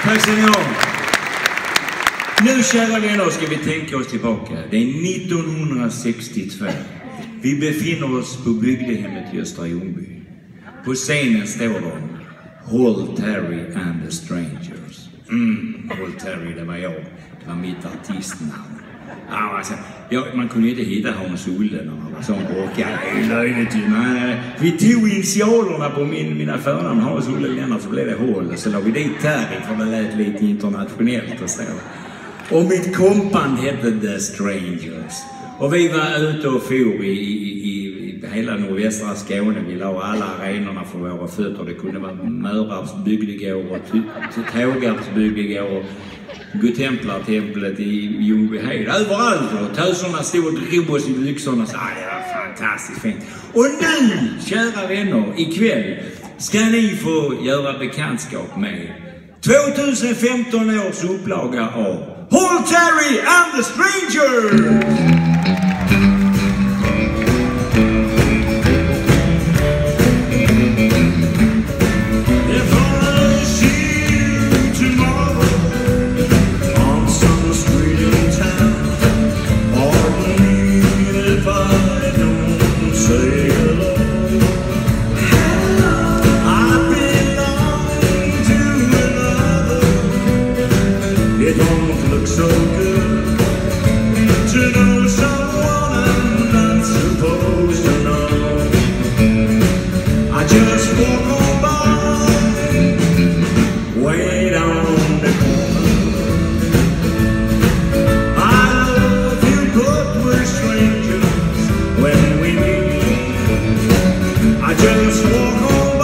Tack ska ni ha. Nu, kära vänner, ska vi tänka oss tillbaka. Det är nittonhundrasextiotvå. Vi befinner oss på bygdehemmet i Östra Ljungby. På scenen står de Hall Terry and the Strangers. Mm, Hall Terry, det var jag. Det var mitt artistnamn. Ja, alltså, ja, man kunde ju inte hitta Hans Olle när man var sån rockare. Det är löjligt ju. Men, vi tog initialerna på min, mina förnamn, Hans Olle Lennart, så blev det Hall. Så la vi dit Terry för det lät lite internationellt och så. Och mitt kompand hette The Strangers. Och vi var ute och for i, i, i hela nordvästra Skåne. Vi la alla arenorna för våra fötter. Det kunde vara Mörarps bygdegård och Tågarps bygdegård. Godtemplartemplet i Ljungbyhed. Överallt. Och töserna stod och drog oss i byxorna. Så, ah, det var fantastiskt fint. Och nu, kära vänner, ikväll ska ni få göra bekantskap med tjugohundrafemton års upplaga av Hall Terry and the Strangers!
So good to know someone I'm not supposed to know. I just walk on by, wait on the corner. I love you, but we're strangers when we meet. I just walk on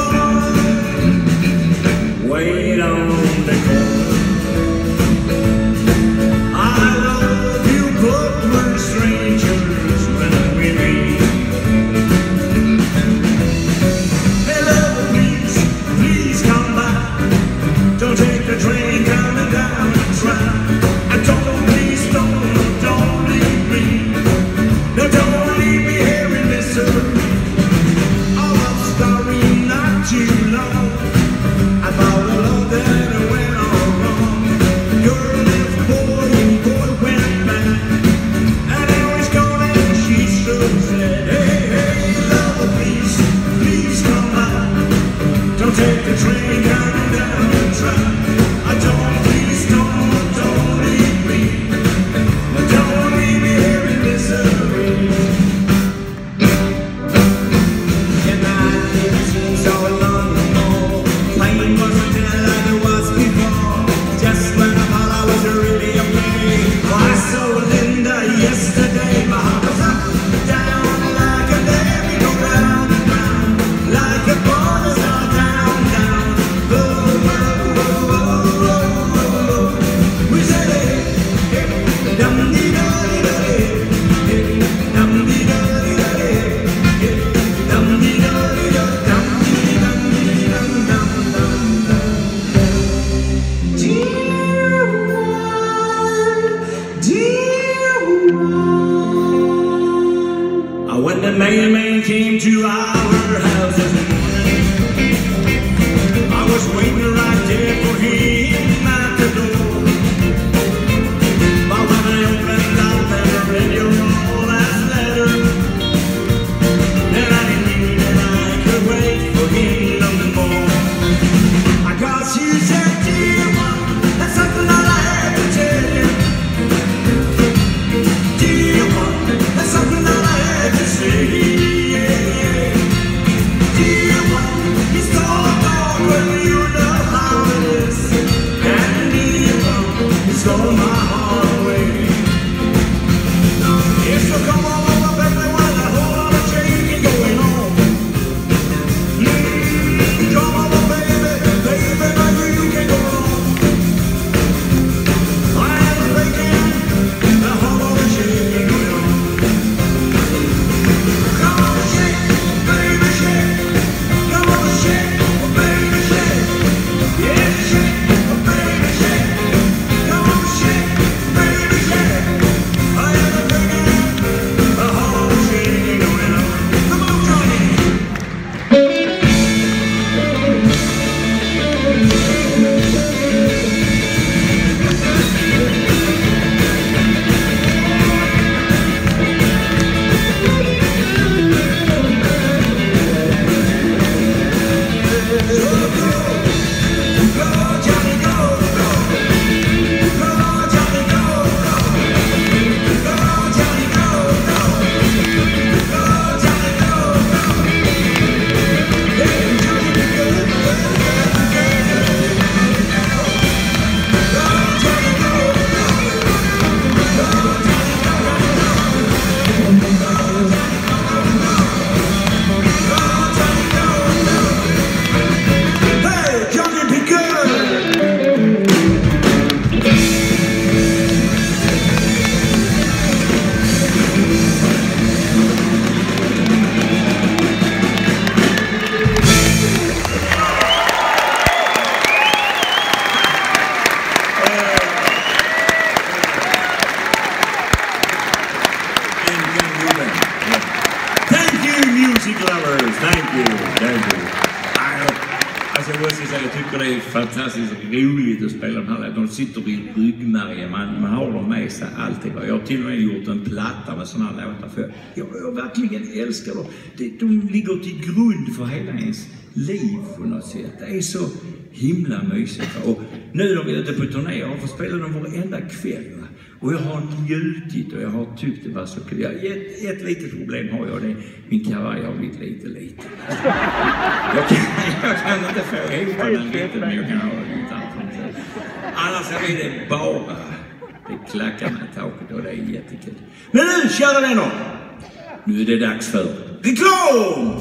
by, wait on the corner. Too long, I thought the love that went on wrong.
säga, jag tycker det är fantastiskt roligt att spela de här. De sitter i ryggmärgen, man, man har dem med sig alltid. Jag har till och med gjort en platta med sådana här låtar för jag, jag verkligen älskar dem. De, de ligger till grund för hela ens liv på något sätt. Det är så himla mysigt. Och nu när vi är ute på turné, jag har fått spela dem varenda kväll. Och jag har njutit och jag har tyckt det var så kul. Ett, ett litet problem har jag, det är min kavaj har blivit lite lite. Jag kan, jag kan inte få ihop den lite, men jag kan ha den lite annat. Annars är det bara, det klackar med taket och det är jättekul. Men nu, kära vänner, nu är det dags för reklam!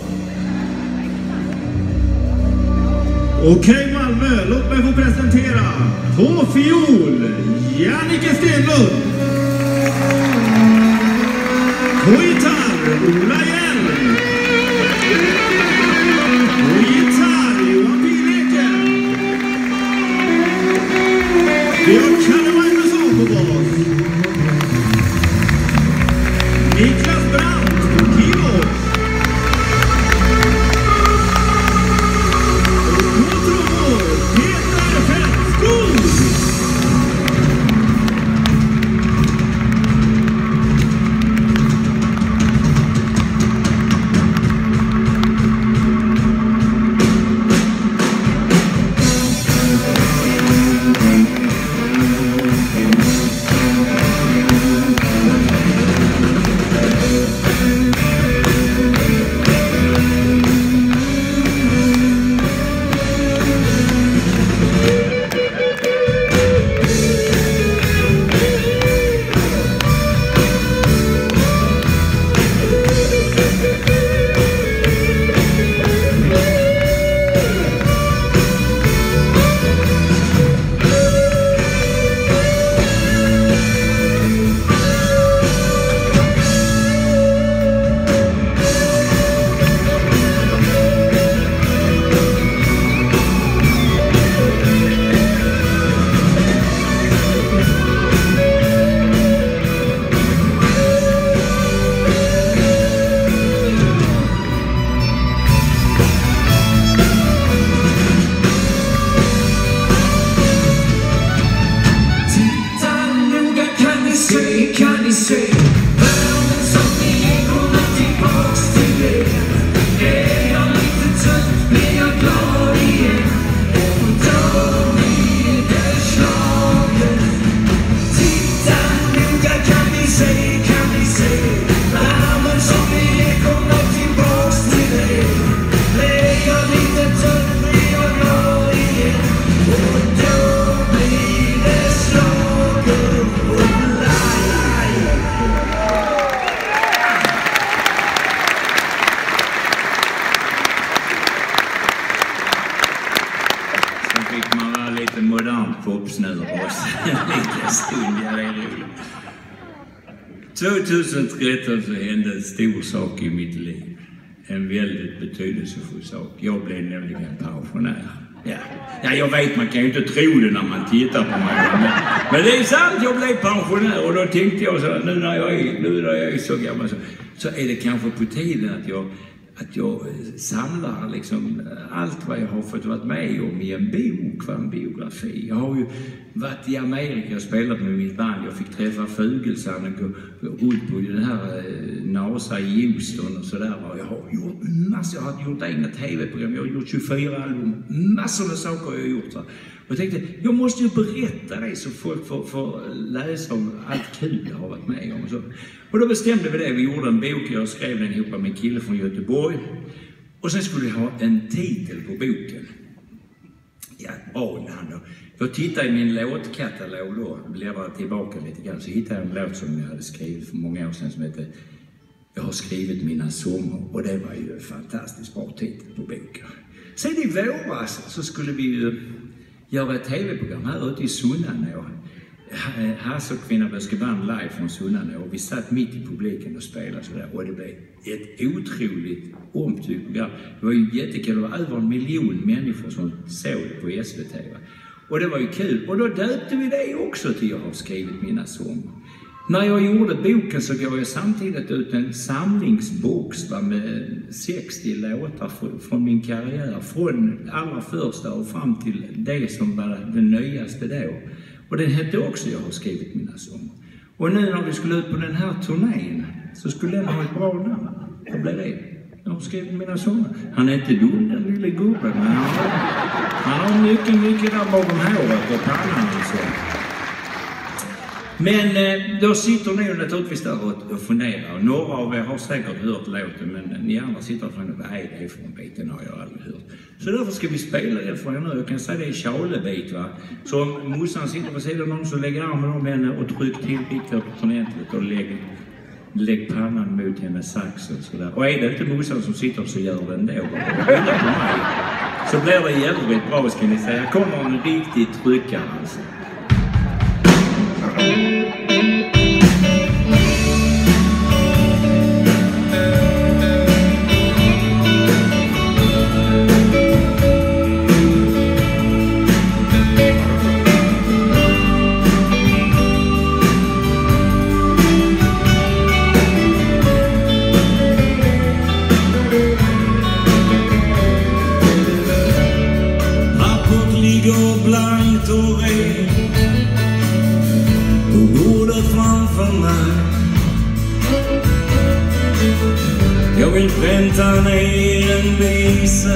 Okej Malmö, låt mig få presentera på fiol Jannike Stenlund, på gitarr Ola Hjelm, på gitarr Johan Pileken, vi har Kalle Magnusson på bas, Niklas Brandt på keyboard,
tjugohundratretton så hände en stor sak i mitt liv. En väldigt betydelsefull sak. Jag blev nämligen pensionär. Ja. ja, jag vet, man kan ju inte tro det när man tittar på mig. Men, men det är sant, jag blev pensionär. Och då tänkte jag så nu när jag är, nu när jag är så gammal så, så är det kanske på tiden att jag, att jag samlar liksom allt vad jag har fått varit med om i en bok, en biografi. Jag har ju varit i Amerika och spelat med mitt band. Jag fick träffa Fugelsand och gå runt på den här NASA i Houston och sådär. Jag har gjort massor, jag har gjort egna tv-program, jag har gjort tjugofyra album, massor med saker jag har gjort. Och jag tänkte, jag måste ju berätta det så folk får, får läsa om allt kul jag har varit med om. Och, så. och då bestämde vi det, vi gjorde en bok, jag skrev den ihop med en kille från Göteborg. Och sen skulle jag ha en titel på boken. Ja, anan då. Jag tittade i min låtkatalog då, bläddrade tillbaka lite grann, så hittade jag en låt som jag hade skrivit för många år sedan som heter Jag har skrivit mina sånger, och det var ju en fantastiskt bra titel på boken. Sen i våras så skulle vi ju göra ett tv-program här ute i Sunnanå. Hasse och Kvinnaböske band live från Sunnanå, och vi satt mitt i publiken och spelade sådär, och det blev ett otroligt omtyckt program. Det var ju jättekul, det var över en miljon människor som såg det på S V T. Och det var ju kul, och då döpte vi det också till Jag har skrivit mina sånger. När jag gjorde boken så gav jag samtidigt ut en samlingsbox va, med sextio låtar från min karriär. Från allra första och fram till det som var det nyaste då. Och den hette också Jag har skrivit mina sånger. Och nu när vi skulle ut på den här turnén så skulle den ha ett bra namn. Vad blev det? Jag har skrivit mina sånger. Han är inte dum, den lille gubben. Men han, har, han har mycket, mycket där bakom håret och pannan och så. Men eh, då sitter ni naturligtvis där och, och funderar. Och några av er har säkert hört låten, men ni andra sitter och funderar, vad är det för en bit? Den har jag aldrig hört. Så därför ska vi spela det för er nu. Jag kan säga det är Charlie-bit va. Så om morsan sitter på sidan om så lägger armen om henne och tryck till Victor på tangentlet och lägg, lägg pannan mot henne saxen sådär. Och är det inte morsan som sitter så gör den då. Så blir det jävligt bra ska ni säga. Kommer en riktigt tryckare alltså.
Rapport ligger blankt och ren på bordet framför mig. Jag vill pränta ner en visa,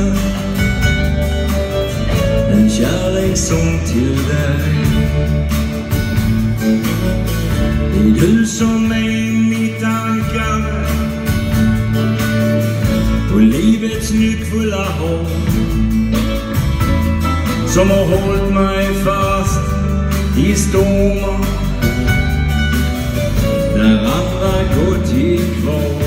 en kärlekssång till dig. Det är du som är mitt ankare på livets nyckfulla håll, som har hållit mig fast i stormar när andra gått i kvar.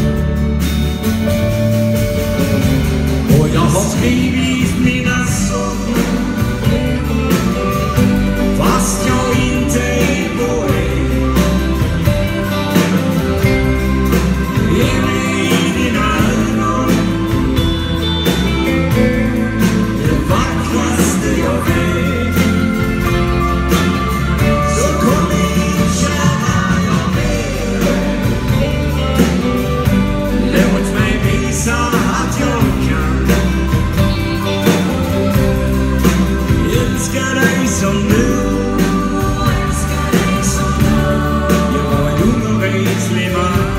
Och jag har skrivit mina sånger fast jag inte är på dig. Ge mig dina ögon, det vackraste jag vet. Så kom in kära jag ber, låt mig visa att jag kan älska dig som du. Jag är ung och reslig man.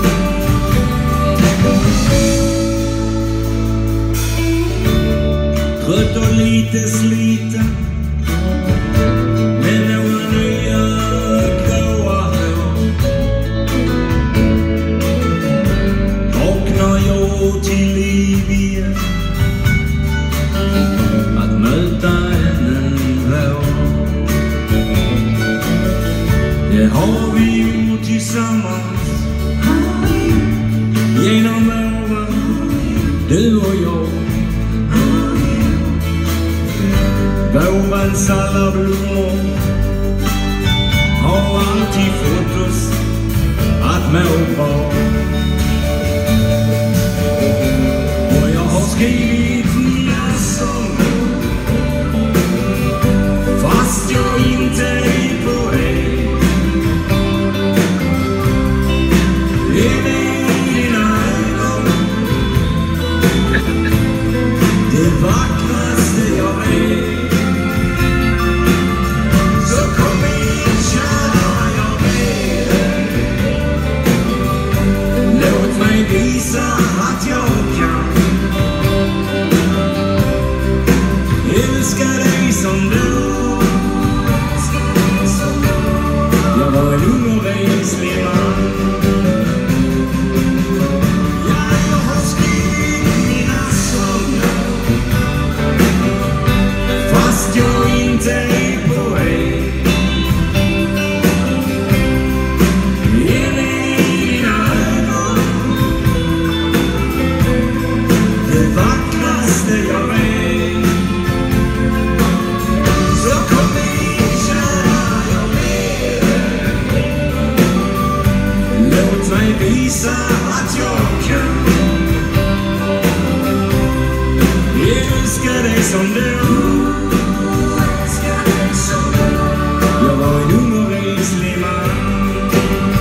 Trött och lite sliten, med några nya gråa hår, vaknar jag till liv igen att möta en vår. Det har vi gjort tillsammans genom åren, du och jag. Vårens alla blommor har alltid fått oss att må bra. Och jag har skrivit mina sånger fast jag inte är på dig. Ge mig dina ögon, det vackraste jag vet. Visa att jag kan älska dig som du. Jag var en ung och reslig man. Ja, jag har skrivit mina sånger fast jag inte är på dig. Visa att jag kan älska dig som du. Jag var en ung och reslig man.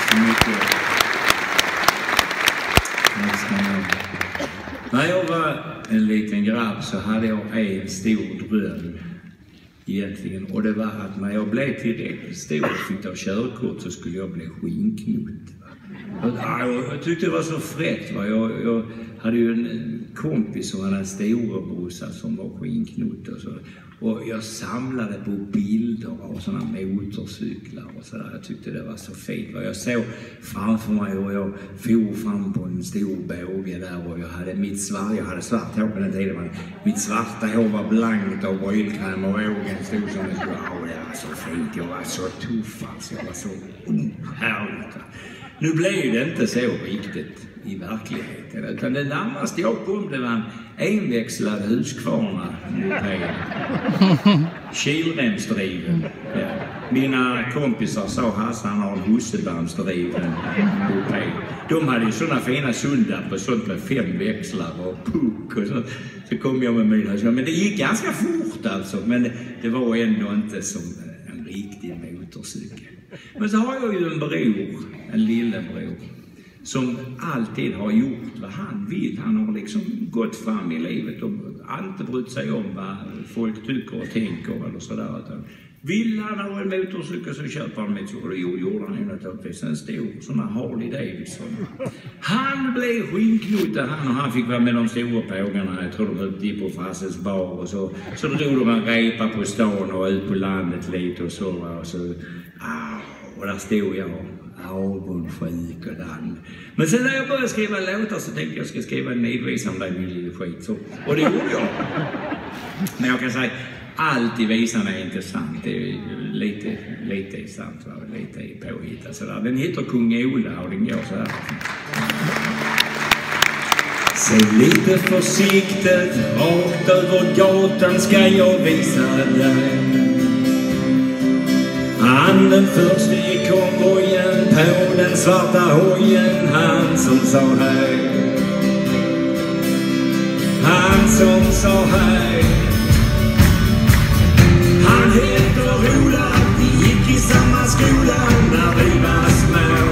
så mycket. När jag var en liten grabb så hade jag en stor dröm egentligen. Och det var att när jag blev tillräckligt stor och fick ta körkort så skulle jag bli skinknut. Jag tyckte det var så fräckt. Va? Jag, jag hade ju en kompis som hade en storebrorsa som var skinknut. Och, så. Och jag samlade på bilder av sådana motorcyklar och sådär. Jag tyckte det var så fint. Va? Jag såg framför mig och jag for fram på en stor båge där. Och jag hade mitt svart, jag hade svart hår på den tiden. Men mitt svarta hår var blankt av oilkräm och bågen stod som det skulle. Ja, det var så fint. Jag var så tuff alltså. Jag var så härligt. Nu blev det inte så riktigt i verkligheten, utan det närmaste jag kom det var en enväxlad Husqvarna moped. Kilremsdriven. Ja. Mina kompisar sa Hassan har en hussebandsdriven moped. De hade ju sådana fina sundar på sånt med fem växlar och puck och så. Så kom jag med mina, men det gick ganska fort alltså, men det, det var ändå inte som en riktig motorcykel. Men så har jag ju en bror, en lillebror, som alltid har gjort vad han vill. Han har liksom gått fram i livet och inte brytt sig om vad folk tycker och tänker eller sådär. Vill han ha en motorcykel så köper han en motorcykel. Och det gjorde han ju naturligtvis en stor sån här Harley Davidson. Han blev skinknuten han och han fick vara med de stora pågarna. Jag tror de ute på Frasses bar och så. Så då drog de en repa på stan och ut på landet lite och så. Och, så, ah, och där stod jag avundsjuk och dan. Men sen när jag började skriva låtar så tänkte jag att jag ska skriva en nedvisa om dig min lille skit. Så, och det gjorde jag. Men jag kan säga allt i visan är intressant. Det är lite, lite sant, va? Lite påhittat sådär. Den heter Kung Ola och den går så här. Se lite försiktigt, rakt över gatan ska jag visa dig. Han den första i konvojen på den svarta hojen, han som sa hej. Han som sa hej. Han heter Ola, vi gick i samma skola när vi var små.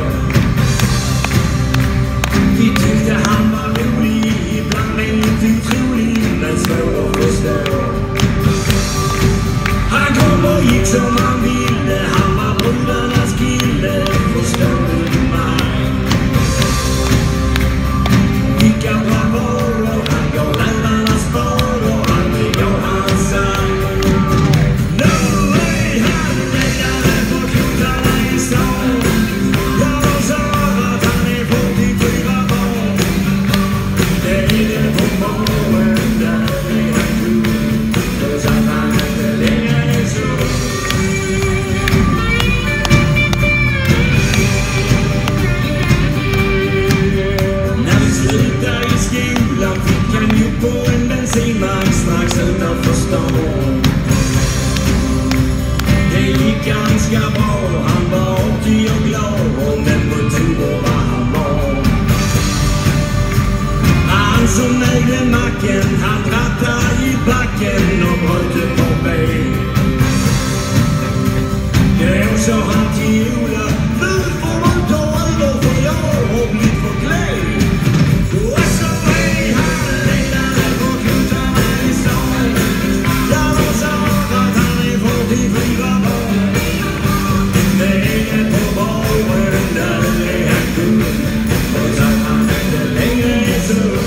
Vi tyckte han var rolig, ibland inte otrolig, men svår att förstå. Han kom och gick som han ville, han var brudarnas kille, förstår du mig? Vilka bra varor, han gav lärarnas varor, han gav hans sang. Strax utanför stan. Det gick ganska bra, han var alltid och glad om den motor var han var. Han som ägde macken, han rattade i backen och bröt ett par ben. Då sa han till Ola, nu får man ta över för jag har blivit för glad. Och så är han ledare på kutarna i stan. Jag var sa att han är fyrtiofyra barn. Det är på baren där är han kung. Och så han inte längre är så.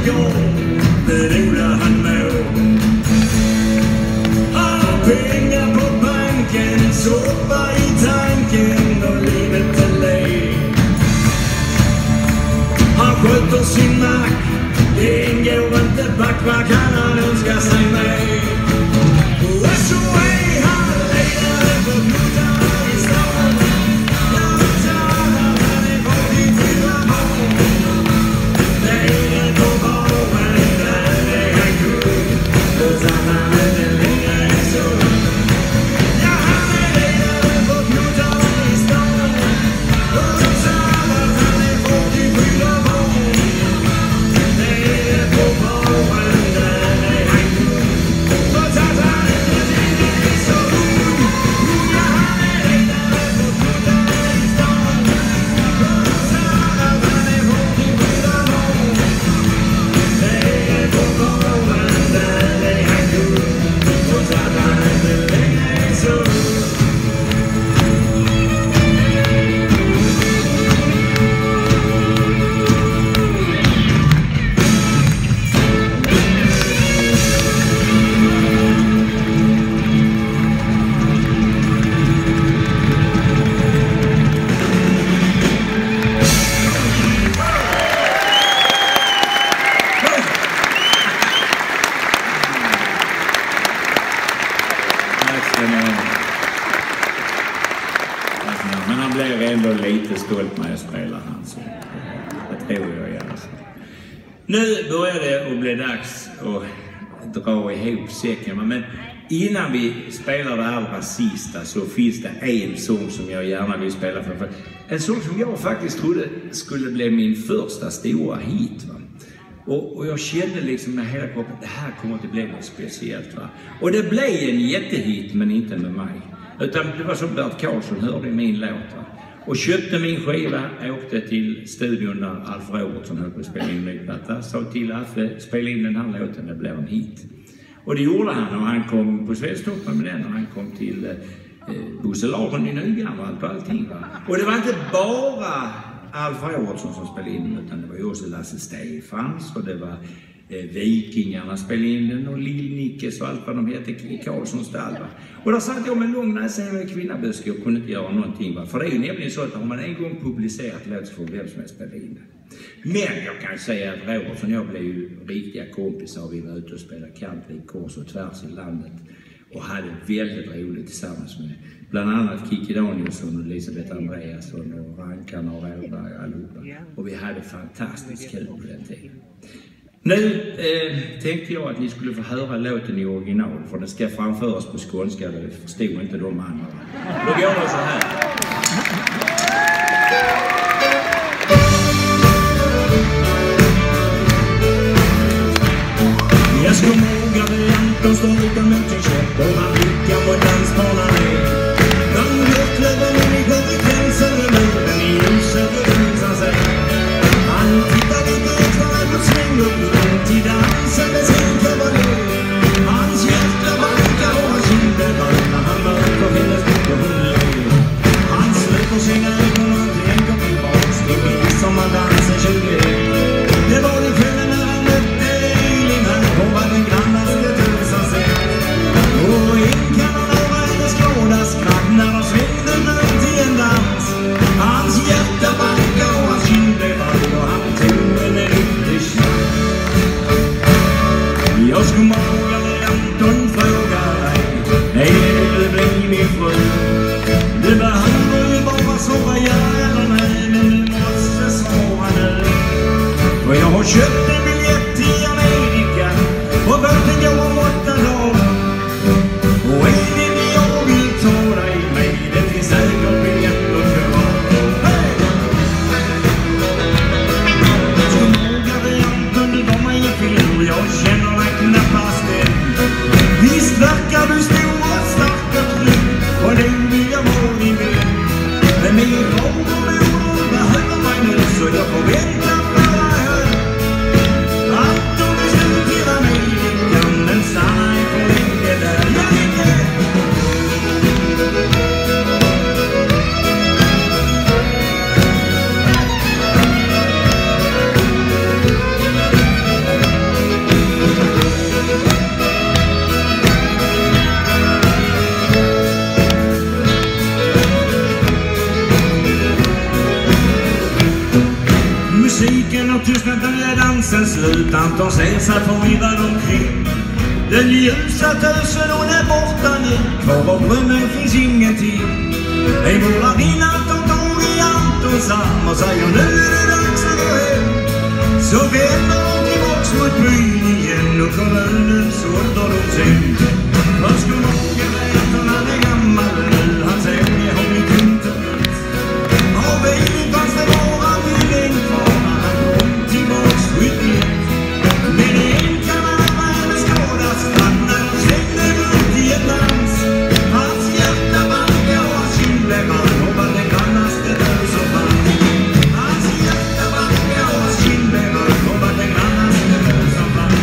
går, men Ola han mår. Han har pengar på banken, soppa i tanken och livet är lek. Han sköter sin mack, det ingår inte back, vad kan han önska sig med? Och så är han ledare för klubbarna i stan. Jag betalar han är på din fyra barn. Det är det på baren, där är han kung. Och så han är det längre så. Ja, han är ledare för klubbarna i stan. Och så betalar han är på din fyra barn. Det är det på baren, där är han kung. Och så han är det längre så. Ja, han är ledare för klubbarna i stan. Och så betalar han är på din fyra barn. Det är på baren, där är han kung. Och så han är det längre så.
Men han blev ändå lite stolt när jag spelar han. Så det tror jag gärna. Nu börjar det att bli dags att dra ihop säcken. Men innan vi spelar det allra sista så finns det en sång som jag gärna vill spela för. En sång som jag faktiskt trodde skulle bli min första stora hit. Va? Och, och jag kände liksom med hela kroppen att det här kommer att bli något speciellt. Va? Och det blev en jättehit, men inte med mig. Utan det var som Bert Karlsson hörde i min låt. Va? Och köpte min skiva, åkte till studion där Alf Robertsson höll på att spela in en ny platta. Sa till Affe, spela in den här låten, det blev en hit. Och det gjorde han, och han kom på Svensktoppen med den, och han kom till eh, Bosse Larsson i Nygammal och allting. Va? Och det var inte bara Alf Robertsson som spelade in, utan det var ju också Lasse Stefans, och det var eh, Vikingarna spelade in den, och Lill-Nickes och allt vad de heter, Karlssons stall. Och där satt jag med lång näsa med kvinnaböske och kunde inte göra någonting. Va? För det är ju nämligen så att har man en gång publicerat låt så får vem som helst spela in det. Men jag kan säga att Robertsson och jag blev ju riktiga kompisar. Vi var ute och spelade country kors och tvärs i landet. Och hade väldigt roligt tillsammans med bland annat Kikki Danielsson och Elisabeth Andreasson och Rankan och Råberg allihopa. Och vi hade fantastiskt kul på den tiden. Nu eh, tänkte jag att ni skulle få höra låten i original, för den ska framföras på skånska, det förstod inte de andra. Då går det så här.
Jag ska måga varianten, står utan mot sin käpp och han blickar på dansbanan är. Han björklöver in i konsekvenser med muren i ljuset och visar sig. Han tittar lite extra och svänger runt i dansen med sin kavaljer. Hans hjärta bankar och hans kinder varma, han mörker hennes blick och hon ler. Han sluter sina ögon och tänker tillbaks till midsommardansen tjugoett. Det var den kvällen när han mötte Elin här på Vattengrann. dansen slut. Anton ser sig förvirrad omkring. Den ljusa tösen hon är borta nu. Kvar av drömmen finns ingenting. En målarinna tar tag i Antons arm och säger nu är det dags att gå hem. Så vänder hon tillbaks mot byn igen och kommunens ålderdomshem. Förskollången vet hon han är gammal nu. Han säger jag har mitt internet. Av bilen fanns det bara till en kvar när han kom tillbaks sjuttioett. Men en kan han ha med skådat stratt när de slängde runt i ett dans. Hans hjärta bankar och hans kinder man och var det grannaste död som fanns. Hans hjärta bankar och hans kinder man och var det grannaste död som fanns.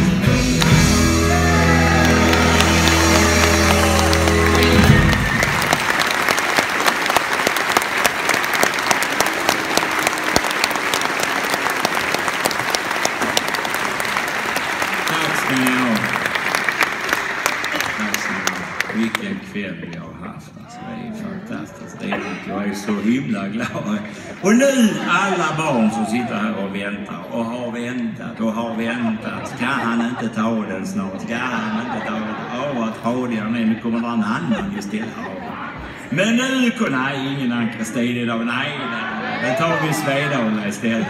Vilken kväll vi har haft. Alltså, det är fantastiskt. Det är, jag är så himla glad. Och nu alla barn som sitter här och väntar och har väntat och har väntat. Ska han inte ta den snart? Ska han inte ta den? Åh, vad trådig han är. Nu kommer det en annan istället. Men nu kan nej, ingen Ann-Kristin idag. Nej, det tar vi Svedala istället.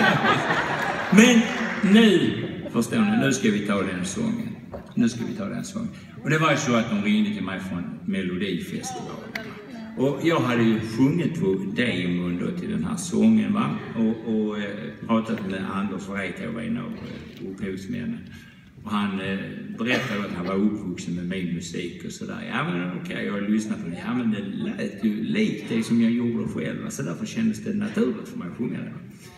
Men nu, förstår ni, nu ska vi ta den sången. Nu ska vi ta den sången. Och det var ju så att de ringde till mig från Melodifestivalen. Och jag hade ju sjungit på demon då till den här sången, va? Och, och eh, pratat med Anders Wrejtov, en av eh, upphovsmännen. Och han eh, berättade att han var uppvuxen med min musik och sådär. Ja men okej, okay, jag har lyssnat på det. Ja men det lät ju likt det som jag gjorde själv. Så därför kändes det naturligt för mig att sjunga det.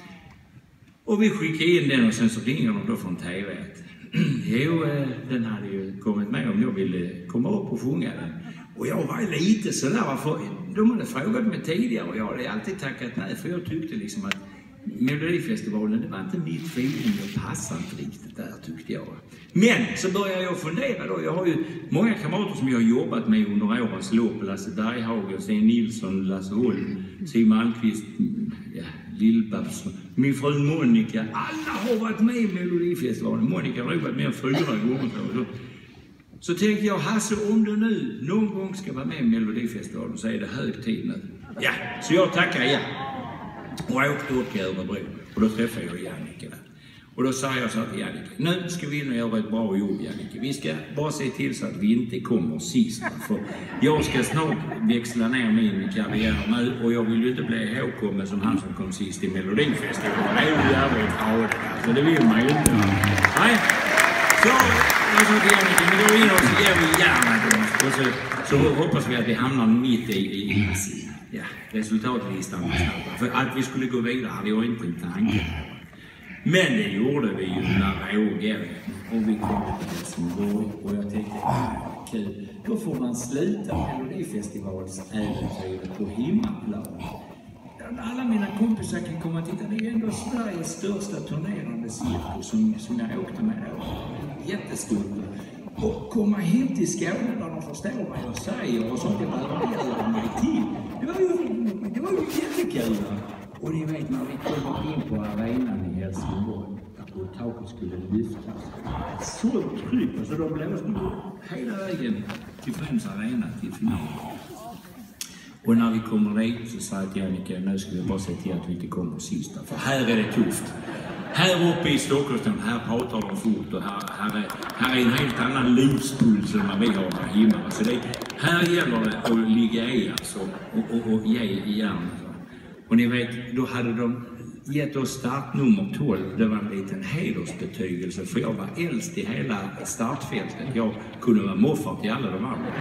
Och vi skickade in den och sen så ringer de då från T V. Jo, den hade ju kommit med om jag ville komma upp och sjunga den. Och jag var lite sådär, för de hade frågat mig tidigare och jag hade alltid tackat nej. För jag tyckte liksom att Melodifestivalen, det var inte mitt feeling, jag passade inte riktigt där tyckte jag. Men så började jag fundera då, jag har ju många kamrater som jag har jobbat med under årens lopp. Lasse Berghagen, Sten Nilsson, Lasse Holm, Siw Malmkvist, ja, Lill-Babs, min fru Monica. Alla har varit med i Melodifestivalen. Monica har varit med fyra gånger. Så, så tänkte jag, Hasse, om du nu någon gång ska vara med i Melodifestivalen så är det hög tid nu. Ja, så jag tackar ja. Och jag åkte upp i Örebro och då träffade jag Jannike där. Och då sa jag så till Jannike, nu ska vi in och göra ett bra jobb Jannike. Vi ska bara se till så att vi inte kommer sist. För jag ska snart växla ner min karriär nu och jag vill ju inte bli ihågkommen som han som kom sist i Melodifestivalen. Det är ju jävligt tradigt, så det vill man ju inte. Nej. Så jag sa till Jannike, vi går in och så ger vi järnet och så, så hoppas vi att vi hamnar mitt i, i, i ja, resultatlistan. För att vi skulle gå vidare hade jag inte en tanke. Men det gjorde vi ju när Roger och vi kom till Helsingborg och jag tänkte, ah, kul. Då får man sluta Melodifestivals äventyr på hemmaplan. Alla mina kompisar kan komma och titta, det är ändå Sveriges största turnerande cirkus som, som jag åkte med då. Jättestort. Och komma hem till Skåne där de förstår vad jag säger och sånt, det behöver göra mig till. Det var ju, det var ju jättekul. Och ni vet när vi kommer in på arenan i Helsingborg och taket skulle lyftas. Så tryck, så de blåste hela vägen till Friends Arena till finalen. Och när vi kommer dit så sa jag till Jannike, nu ska vi bara se till att vi inte kommer sista. För här är det tufft. Här uppe i Stockholm, här pratar de fort och här, här, är, här är en helt annan livspuls än vad vi har här hemma. Så det, här gäller det att ligga i alltså och, och, och ge i järn. Och ni vet, då hade de gett oss startnummer tolv. Det var en liten hedersbetygelse för jag var äldst i hela startfältet. Jag kunde vara moffar till alla de andra.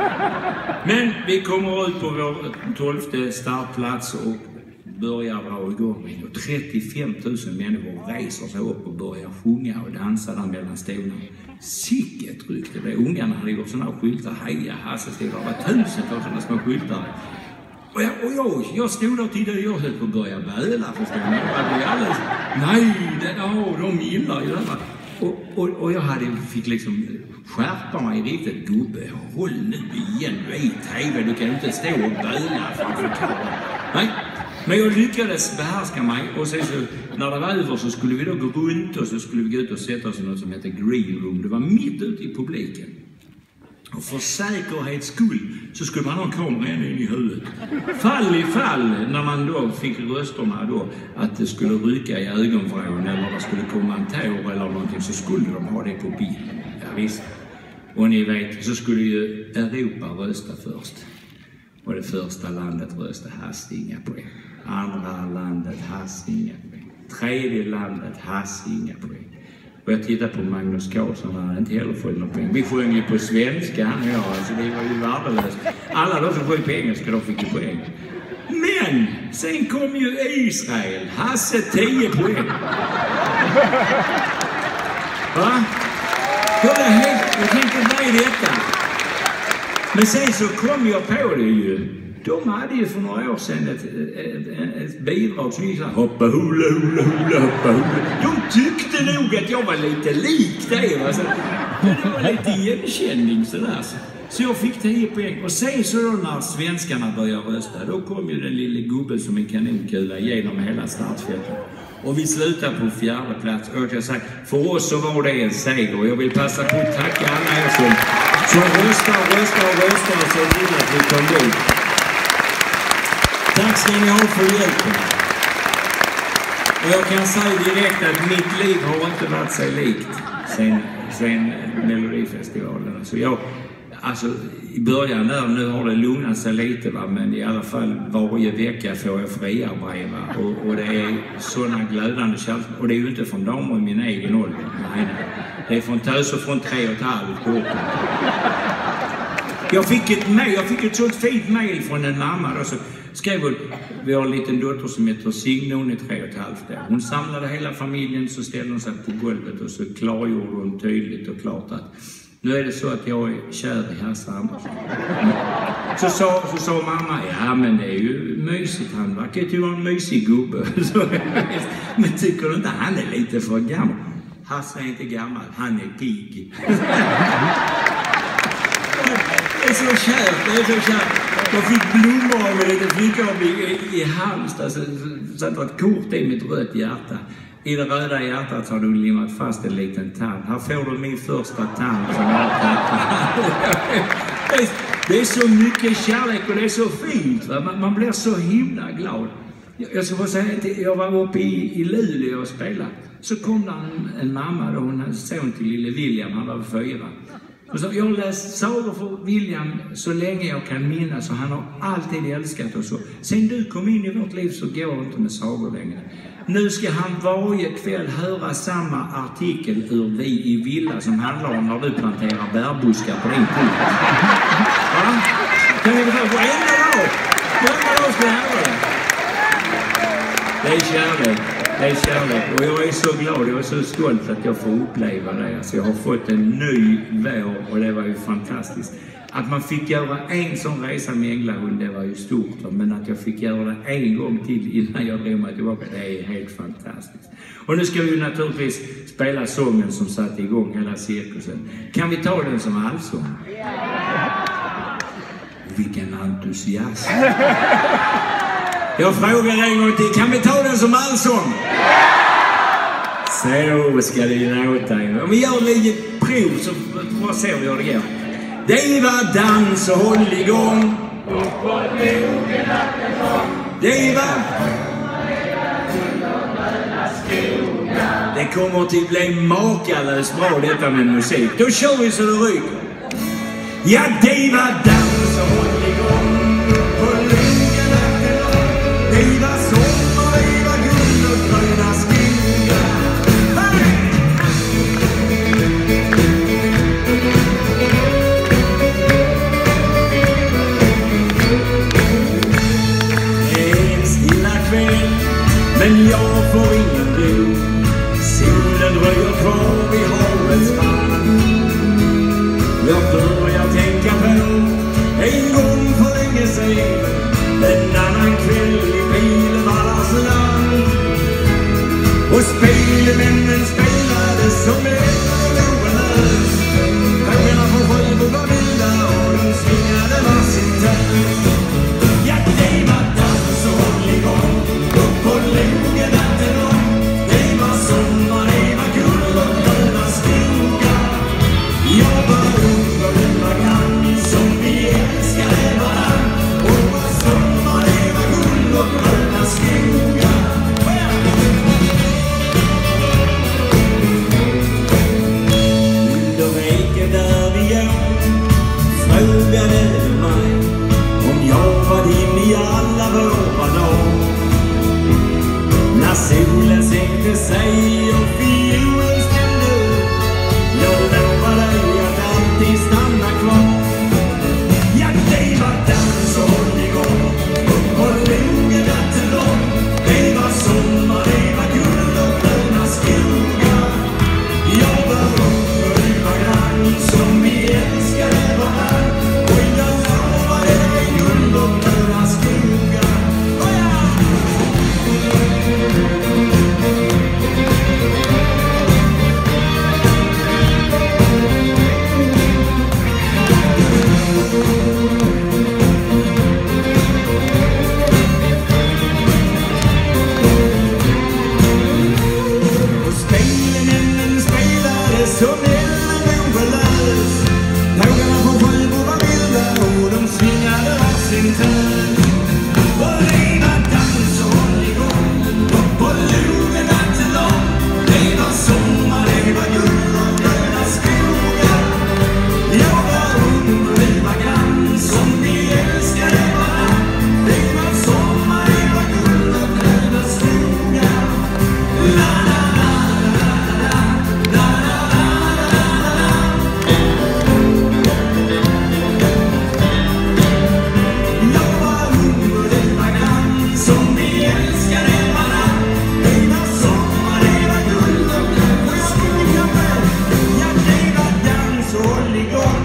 Men vi kommer ut på vår tolfte startplats och börjar dra igång. Och trettiofem tusen människor reser sig upp och börjar sjunga och dansa där mellan stolarna. Sicket ryck det blev. Ungarna hade gjort sådana skyltar. Heja Hasse, det var tusentals sådana små skyltar. Och jag, och jag, jag stod där och tittade, jag höll på att börja böla, förstår ni? Alldeles, nej, det, oh, de gillar ju det. Och, och, och jag hade, fick liksom skärpa mig riktigt, gubbe, håll nu igen, du är i T V, du kan inte stå och böla framför kameran. Nej, Men jag lyckades behärska mig och sen så, när det var över så skulle vi då gå runt och så skulle vi gå ut och sätta oss i något som heter green room. Det var mitt ute i publiken. Och för säkerhets skull så skulle man ha kameran in i huvudet. Fall i fall när man då fick rösterna då att det skulle rycka i ögonvrån eller det skulle komma en tår eller någonting, så skulle de ha det på bild. Ja, visst. Och ni vet, så skulle ju Europa rösta först. Och det första landet röstade Hassinga på. Andra landet Hassinga på. Tredje landet Hassinga på. Och jag tittade på Magnus Karlsson, han hade inte heller fått någon poäng. Vi sjöng ju på svenska, han och jag, alltså det var ju värdelöst. Alla de som sjöng på engelska, de fick ju poäng. Men sen kom ju Israel, Hasse tio poäng. Va? Jag, helt, jag tänkte, vad är detta? Men sen så kom jag på det ju. De hade ju för några år sedan ett, ett, ett bidrag som gick så här, hoppa hula hula hula hoppa hula. De tyckte nog att jag var lite lik det. Alltså, det var lite igenkänning sådär. Så jag fick tio poäng. Och sen så då när svenskarna började rösta, då kom ju den lille gubben som en kanonkula genom hela startfältet. Och vi slutar på fjärde plats. Och jag sagt, för oss så var det en seger. Och jag vill passa på att tacka alla er som, som röstar, röstar och röstar och så vill att vi kom dit. Tack ska ni ha för hjälpen. Och jag kan säga direkt att mitt liv har inte varit så likt sen, sen Melodifestivalen. Så jag, alltså i början där, nu har det lugnat sig lite va, men i alla fall varje vecka får jag fria brev och, och det är sådana glödande känslor. Och det är ju inte från damer i min egen ålder. Nej, det är från töser från tre och ett halvt år. Jag fick ett mail, jag fick ett sånt fint mail från en mamma då, så skrev hon, vi har en liten dotter som heter Signe, hon är tre och ett halvt år. Hon samlade hela familjen, så ställde hon sig på golvet och så klargjorde hon tydligt och klart att nu är det så att jag är kär i Hasse Andersson. Så sa, så sa mamma, ja men det är ju mysigt, han verkar ju vara en mysig gubbe. Men tycker du inte han är lite för gammal? Hasse är inte gammal, han är pigg. Det är så kärt, det är så kärt. Jag fick blommor med lite flickor i, i Halmstad, så satt ett kort i mitt rött hjärta. I det röda hjärtat har du limmat fast en liten tand. Här får du min första tand som jag har tagit. Det är så mycket kärlek och det är så fint. Va? Man, man blir så himla glad. Jag, jag ska bara säga att jag var uppe i, i Luleå och spelade. Så kom där en, en mamma då, hon hade son till lille William, han var fyra. Och så, jag har läst sagor för William så länge jag kan minnas och han har alltid älskat oss. Sen du kom in i vårt liv så går det inte med sagor längre. Nu ska han varje kväll höra samma artikel ur Vi i Villa som handlar om när du planterar bärbuskar på din tid. Ja? Kan vi få varenda dag? Varenda dag ska jag höra det. Det är kärlek. Det är kärlek. Och jag är så glad, jag är så stolt att jag får uppleva det. Alltså jag har fått en ny vår och det var ju fantastiskt. Att man fick göra en sån resa med Änglahund, det var ju stort. Men att jag fick göra det en gång till innan jag drog mig tillbaka, det är helt fantastiskt. Och nu ska vi naturligtvis spela sången som satte igång hela cirkusen. Kan vi ta den som allsång? Vilken entusiasm! Jag frågar en gång till, kan vi ta den som allsång? Så ska det låta. Om vi gör lite prov så får se hur det går. Det var dans och håll igång. Det var... Det kommer att bli makalöst bra detta med musik. Då kör vi så det ryker. Ja, det var dans och håll igång. Det var sommar, det var guld och gröna skogar. En stilla kväll, men jag får ingen ro. Solen röjer kvar vid havets strand. Jag börjar tänka på en gång för länge sedan, en annan kväll i Pilvallas land. Och spelmännen spelade som en överlös. Pengarna på skivor var vilda och de svingade varsin tär. Ja, det var dans och håll igång.
som elden obelös. Tågarna på Sjöbo var vilda och de svingade av sin tös. Och det var dans och håll igång och på logen natten lång. Det var sommar, det var guld och gröna skogar. Jag var ung och det var grann som vi älskade varann. Det var sommar, det var guld och gröna skogar. La la la la la la la la la la. Jag var ung och det var grann som vi älskade varann. Det var sommar, det var guld och gröna skogar. Ja, det var dans och håll igång.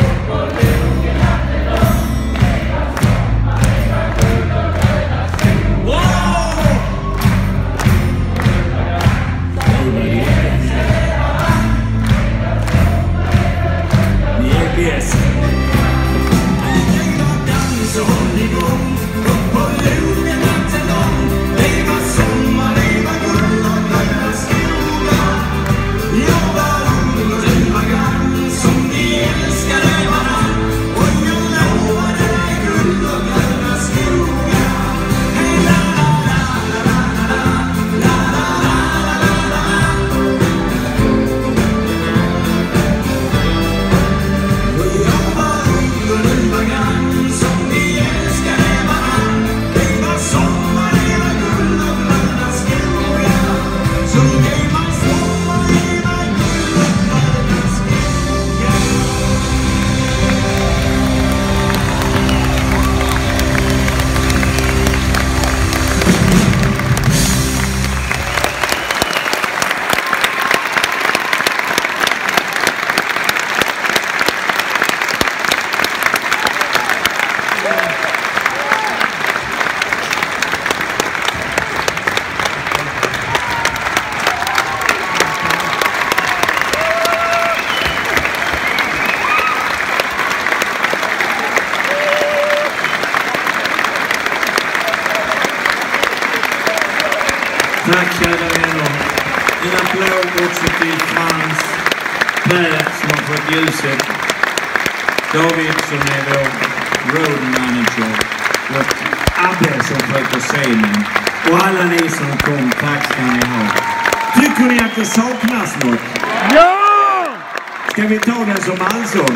Tack kära vänner. En applåd också till Frans, Per som har fått ljuset, David som är vår road manager och Abbe som sköter scenen. Och alla ni som kom, tack ska ni ha. Tycker ni att det saknas något?
Ja!
Ska vi ta den som allsång?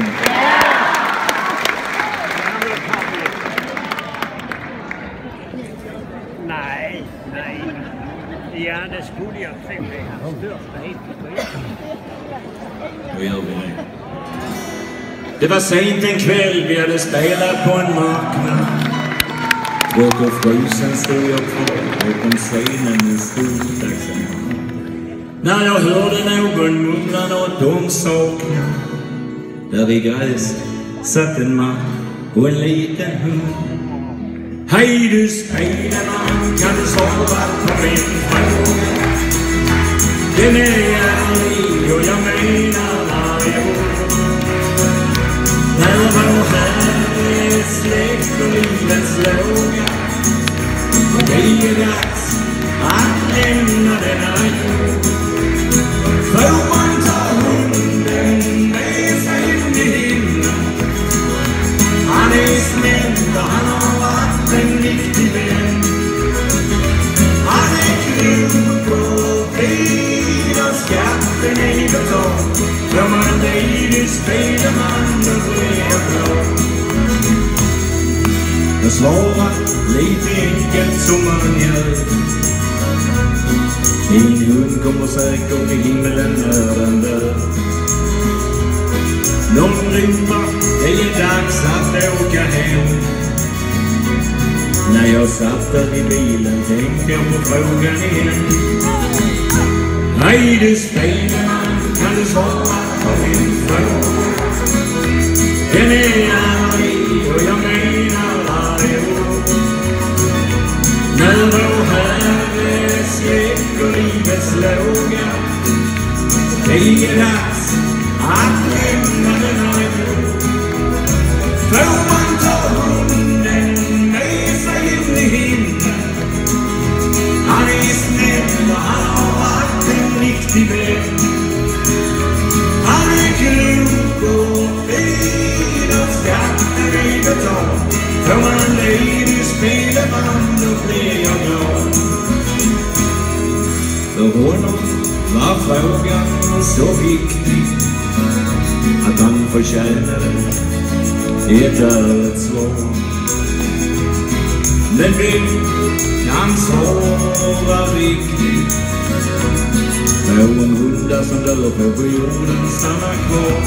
Nej, nej. Ja, det skulle jag tro. Det är hans största hittills.
Då gör vi det. Det var sent en kväll, vi hade spelat på en marknad. Bort och frusen stod jag kvar bakom scenen en stund. När jag hörde någon mumla något om saknad. Där vid gräs satt en man och en liten hund. Hej du spejderman, kan du svara på min fråga? Den är ärlig och jag menar varje ord. När vår Herre är släkt och livets låga, det är dags att lämna denna jord. Får man ta hunden med sig in i himlen? Han är snäll och han har varit en viktig vän. Han är klok och fin och skatten är betald. För man ledig spelar man och blir bra. Jag svarar lite enkelt som man gör. Min hund kommer säkert i himmelen när den dör. Någon ropar, det är dags att åka hem. När jag satt där i bilen tänkte jag på frågan igen. Hej du spejderman, kan du svara på min fråga? Den är ärlig och jag menar varje ord. När vår Herre släcker livets låga, det är dags att lämna denna jord. Får man ta hunden med sig in i himlen? Han är snäll och han har varit en riktig vän.
så viktig att han förtjänade ett ärligt svar. Men vem kan sova riktigt på en hunda som dör på jorden stannar kvar?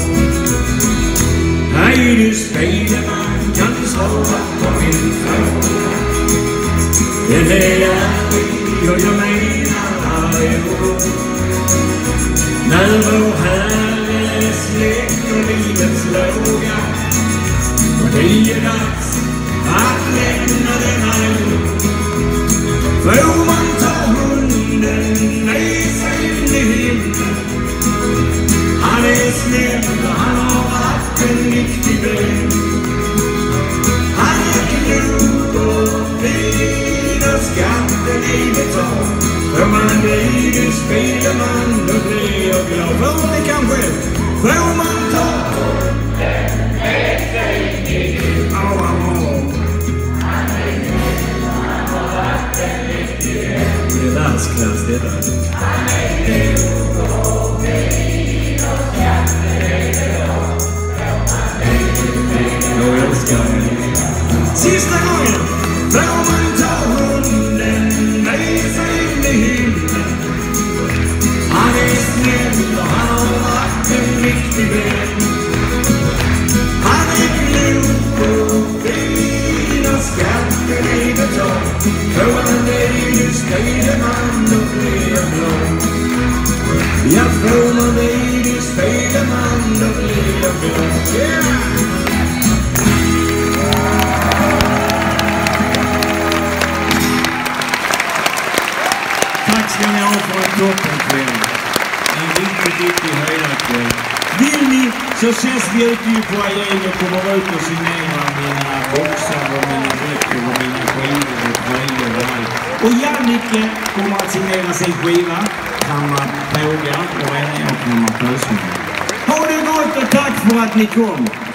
Hej du Speleman, kan du svara på min fråga? Den är ärlig och jag menar varje ord. När vår Herre släcker livets låga och det är dags att lämna denna jord, får man ta hunden med sig in i himlen. Han är snäll och han har varit en viktig vän. Han är klok och fin och skatten i betalt. Får man bli du Speleman, då blir jag glad. Får det kanske, får man ta hunden med sig in i himlen. Au, au, au. Det är världsklass det där. Jag älskar det. Sista gången. Får man ta hunden med sig in i himlen. Han är snäll och han har varit en viktig vän. Han är klok och fin och skatten är betalt. Får man dig du Speleman, då blir jag glad. Ja, får man dig du Speleman, då blir jag glad. Yeah! Tack ska ni ha för en toppenkväll. En riktigt, riktigt höjdarkväll. Vill ni så ses vi ute i foajén och kommer ut och signerar mina boxar och mina böcker och mina skivor och grejer och allt. Och Jannike kommer att signera sin skiva, Kamma Pågar och en jag kommer att pösna. Ha det gott och tack för att ni kom.